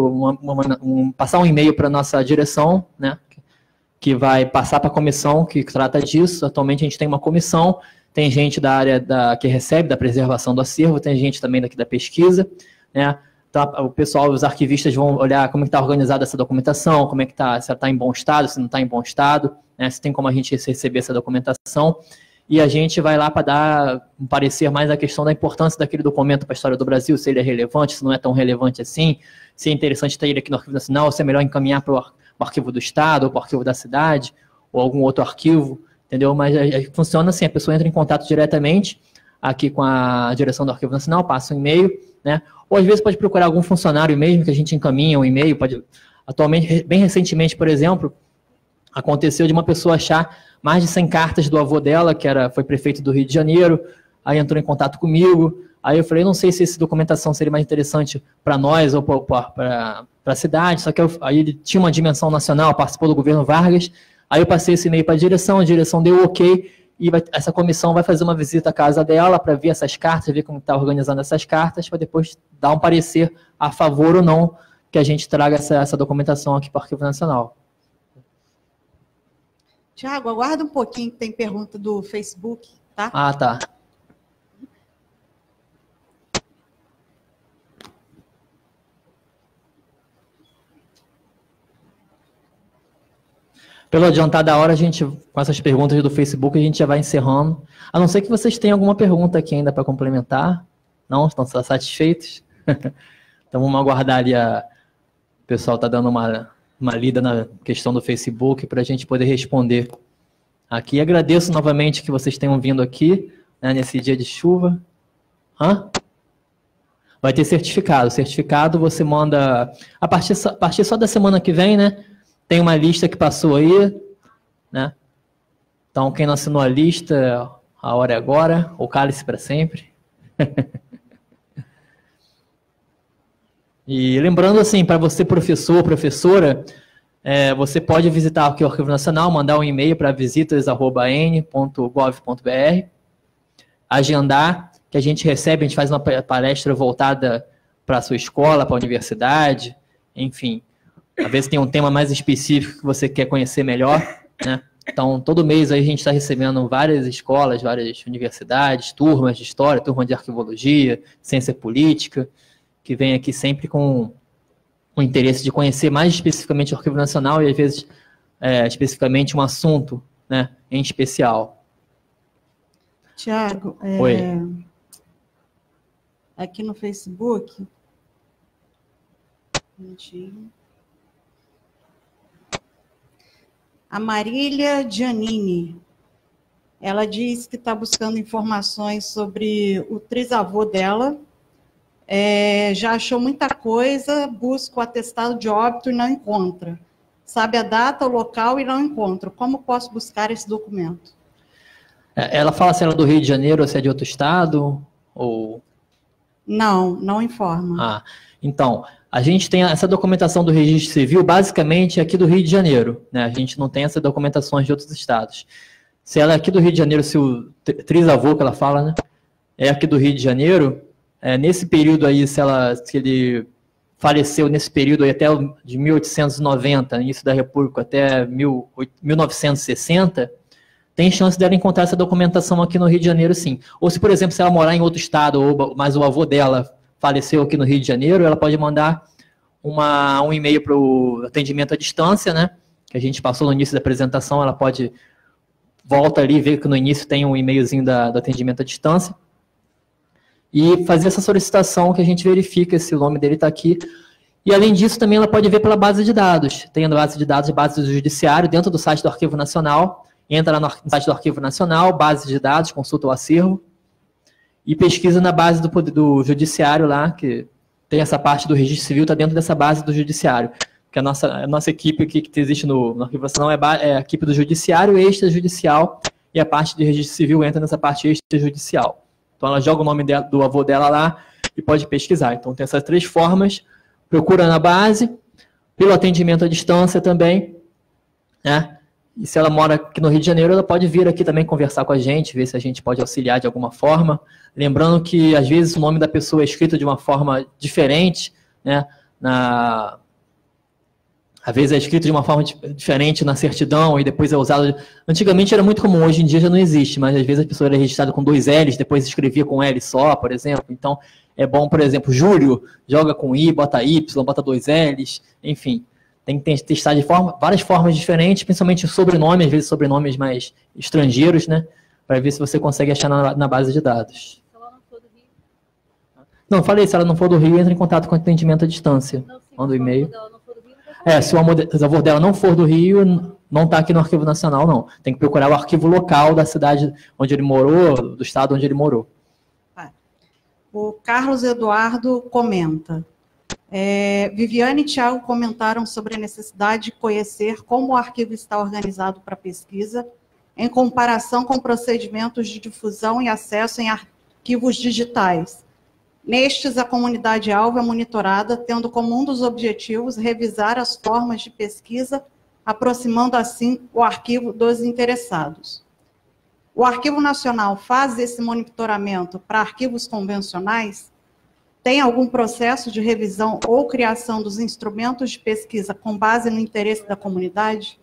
[SPEAKER 1] um, passar um e-mail para a nossa direção, né, que vai passar para a comissão que trata disso. Atualmente a gente tem uma comissão, tem gente da área da, que recebe da preservação do acervo, tem gente também daqui da pesquisa, né, então, o pessoal, os arquivistas vão olhar como está organizada essa documentação, como é que está, se ela está em bom estado, se não está em bom estado, né, se tem como a gente receber essa documentação. E a gente vai lá para dar um parecer mais a questão da importância daquele documento para a história do Brasil, se ele é relevante, se não é tão relevante assim, se é interessante ter ele aqui no Arquivo Nacional, se é melhor encaminhar para o Arquivo do Estado, ou para o Arquivo da Cidade, ou algum outro arquivo, entendeu? Mas a, a, funciona assim, a pessoa entra em contato diretamente aqui com a direção do Arquivo Nacional, passa um e-mail, né? Ou às vezes pode procurar algum funcionário mesmo, que a gente encaminha um e-mail, pode... Atualmente, bem recentemente, por exemplo, aconteceu de uma pessoa achar mais de cem cartas do avô dela, que era, foi prefeito do Rio de Janeiro, aí entrou em contato comigo, aí eu falei, não sei se essa documentação seria mais interessante para nós ou para a cidade, só que eu, aí ele tinha uma dimensão nacional, participou do governo Vargas, aí eu passei esse e-mail para a direção, a direção deu ok, e vai, essa comissão vai fazer uma visita à casa dela para ver essas cartas, ver como está organizando essas cartas, para depois dar um parecer a favor ou não que a gente traga essa, essa documentação aqui para o Arquivo Nacional.
[SPEAKER 5] Tiago, aguarda um pouquinho que tem pergunta do Facebook, tá?
[SPEAKER 1] Ah, tá. Pelo adiantar da hora, a gente, com essas perguntas do Facebook, a gente já vai encerrando. A não ser que vocês tenham alguma pergunta aqui ainda para complementar. Não? Estão satisfeitos? Então vamos aguardar ali. A... O pessoal está dando uma, uma lida na questão do Facebook para a gente poder responder aqui. Agradeço novamente que vocês tenham vindo aqui, né, nesse dia de chuva. Hã? Vai ter certificado. Certificado você manda... A partir, a partir só da semana que vem, né? Tem uma lista que passou aí, né? Então, quem não assinou a lista, a hora é agora, ou cale-se para sempre. E lembrando, assim, para você, professor, professora, é, você pode visitar aqui o Arquivo Nacional, mandar um e-mail para visitas arroba n ponto gov ponto br, agendar, que a gente recebe, a gente faz uma palestra voltada para a sua escola, para a universidade, enfim. Às vezes tem um tema mais específico que você quer conhecer melhor, né? Então, todo mês aí a gente está recebendo várias escolas, várias universidades, turmas de história, turma de arquivologia, ciência política, que vem aqui sempre com o interesse de conhecer mais especificamente o Arquivo Nacional e, às vezes, é, especificamente um assunto, né, em especial.
[SPEAKER 5] Tiago, é,
[SPEAKER 1] Oi.
[SPEAKER 5] aqui no Facebook... Um minutinho. A Marília Giannini, ela diz que está buscando informações sobre o trisavô dela, é, já achou muita coisa, busca o atestado de óbito e não encontra. Sabe a data, o local e não encontra. Como posso buscar esse documento?
[SPEAKER 1] Ela fala se ela é do Rio de Janeiro ou se é de outro estado? Ou...
[SPEAKER 5] Não, não informa.
[SPEAKER 1] Ah, então... A gente tem essa documentação do Registro Civil, basicamente, aqui do Rio de Janeiro, né? A gente não tem essas documentações de outros estados. Se ela é aqui do Rio de Janeiro, se o trisavô que ela fala, né, é aqui do Rio de Janeiro, é, nesse período aí, se, ela, se ele faleceu nesse período aí até de mil oitocentos e noventa, início da República, até mil novecentos e sessenta, tem chance dela encontrar essa documentação aqui no Rio de Janeiro, sim. Ou se, por exemplo, se ela morar em outro estado, ou, mas o avô dela faleceu aqui no Rio de Janeiro, ela pode mandar uma, um e-mail para o atendimento à distância, né? Que a gente passou no início da apresentação, ela pode volta ali, ver que no início tem um e-mailzinho da, do atendimento à distância e fazer essa solicitação que a gente verifica se o nome dele está aqui. E além disso, também ela pode ver pela base de dados. Tem a base de dados, base do Judiciário, dentro do site do Arquivo Nacional. Entra lá no site do Arquivo Nacional, base de dados, consulta o acervo. E pesquisa na base do, do Judiciário lá, que tem essa parte do Registro Civil, está dentro dessa base do Judiciário. Que a nossa, a nossa equipe aqui que existe no, no Arquivo Nacional é, é a equipe do Judiciário, extrajudicial, e a parte de Registro Civil entra nessa parte extrajudicial. Então ela joga o nome dela, do avô dela lá e pode pesquisar. Então tem essas três formas, procura na base, pelo atendimento à distância também, né? E se ela mora aqui no Rio de Janeiro, ela pode vir aqui também conversar com a gente, ver se a gente pode auxiliar de alguma forma. Lembrando que, às vezes, o nome da pessoa é escrito de uma forma diferente, né? Na... Às vezes é escrito de uma forma diferente na certidão e depois é usado... Antigamente era muito comum, hoje em dia já não existe, mas às vezes a pessoa era registrada com dois L's, depois escrevia com L só, por exemplo. Então, é bom, por exemplo, Júlio, joga com I, bota Y, bota dois L's, enfim... Tem que testar de forma, várias formas diferentes, principalmente o sobrenome, às vezes sobrenomes mais estrangeiros, né? Para ver se você consegue achar na, na base de dados. Se ela não for do Rio? Não, falei, se ela não for do Rio, entra em contato com o atendimento à distância. Não, sim, manda o e-mail. É, se o avô dela não for do Rio, não está aqui no Arquivo Nacional, não. Tem que procurar o arquivo local da cidade onde ele morou, do estado onde ele morou.
[SPEAKER 5] O Carlos Eduardo comenta... É, Viviane e Tiago comentaram sobre a necessidade de conhecer como o arquivo está organizado para pesquisa, em comparação com procedimentos de difusão e acesso em arquivos digitais. Nestes, a comunidade-alvo é monitorada, tendo como um dos objetivos revisar as formas de pesquisa, aproximando assim o arquivo dos interessados. O Arquivo Nacional faz esse monitoramento para arquivos convencionais? Tem algum processo de revisão ou criação dos instrumentos de pesquisa com base no interesse da comunidade?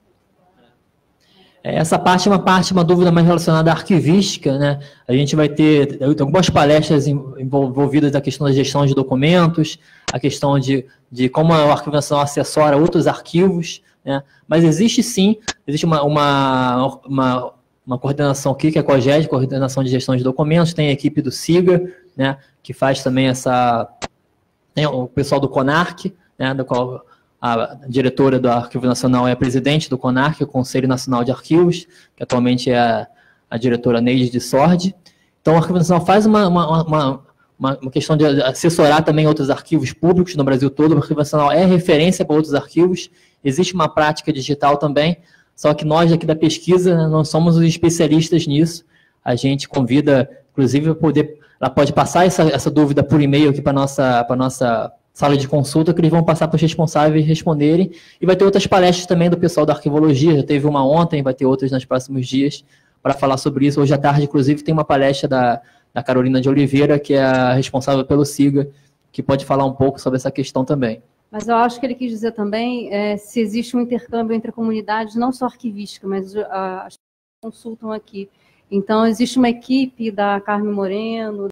[SPEAKER 1] Essa parte é uma parte, uma dúvida mais relacionada à arquivística, né? A gente vai ter algumas palestras envolvidas na questão da gestão de documentos, a questão de, de como o Arquivo Nacional assessora outros arquivos, né? Mas existe sim, existe uma, uma, uma, uma coordenação aqui, que é a COGED, Coordenação de Gestão de Documentos, tem a equipe do SIGA, né, que faz também essa... Tem o pessoal do CONARC, né, do qual a diretora do Arquivo Nacional é a presidente do CONARC, o Conselho Nacional de Arquivos, que atualmente é a, a diretora Neide de Sordi. Então, o Arquivo Nacional faz uma, uma, uma, uma questão de assessorar também outros arquivos públicos no Brasil todo. O Arquivo Nacional é referência para outros arquivos. Existe uma prática digital também, só que nós aqui da pesquisa não somos os especialistas nisso. A gente convida, inclusive, a poder... Ela pode passar essa, essa dúvida por e-mail aqui para a nossa, para nossa sala de consulta, que eles vão passar para os responsáveis responderem. E vai ter outras palestras também do pessoal da arquivologia. Já teve uma ontem, vai ter outras nos próximos dias para falar sobre isso. Hoje à tarde, inclusive, tem uma palestra da, da Carolina de Oliveira, que é a responsável pelo SIGA, que pode falar um pouco sobre essa questão também.
[SPEAKER 2] Mas eu acho que ele quis dizer também é, se existe um intercâmbio entre comunidades, não só arquivística, mas a, as pessoas consultam aqui. Então, existe uma equipe da Carmen Moreno,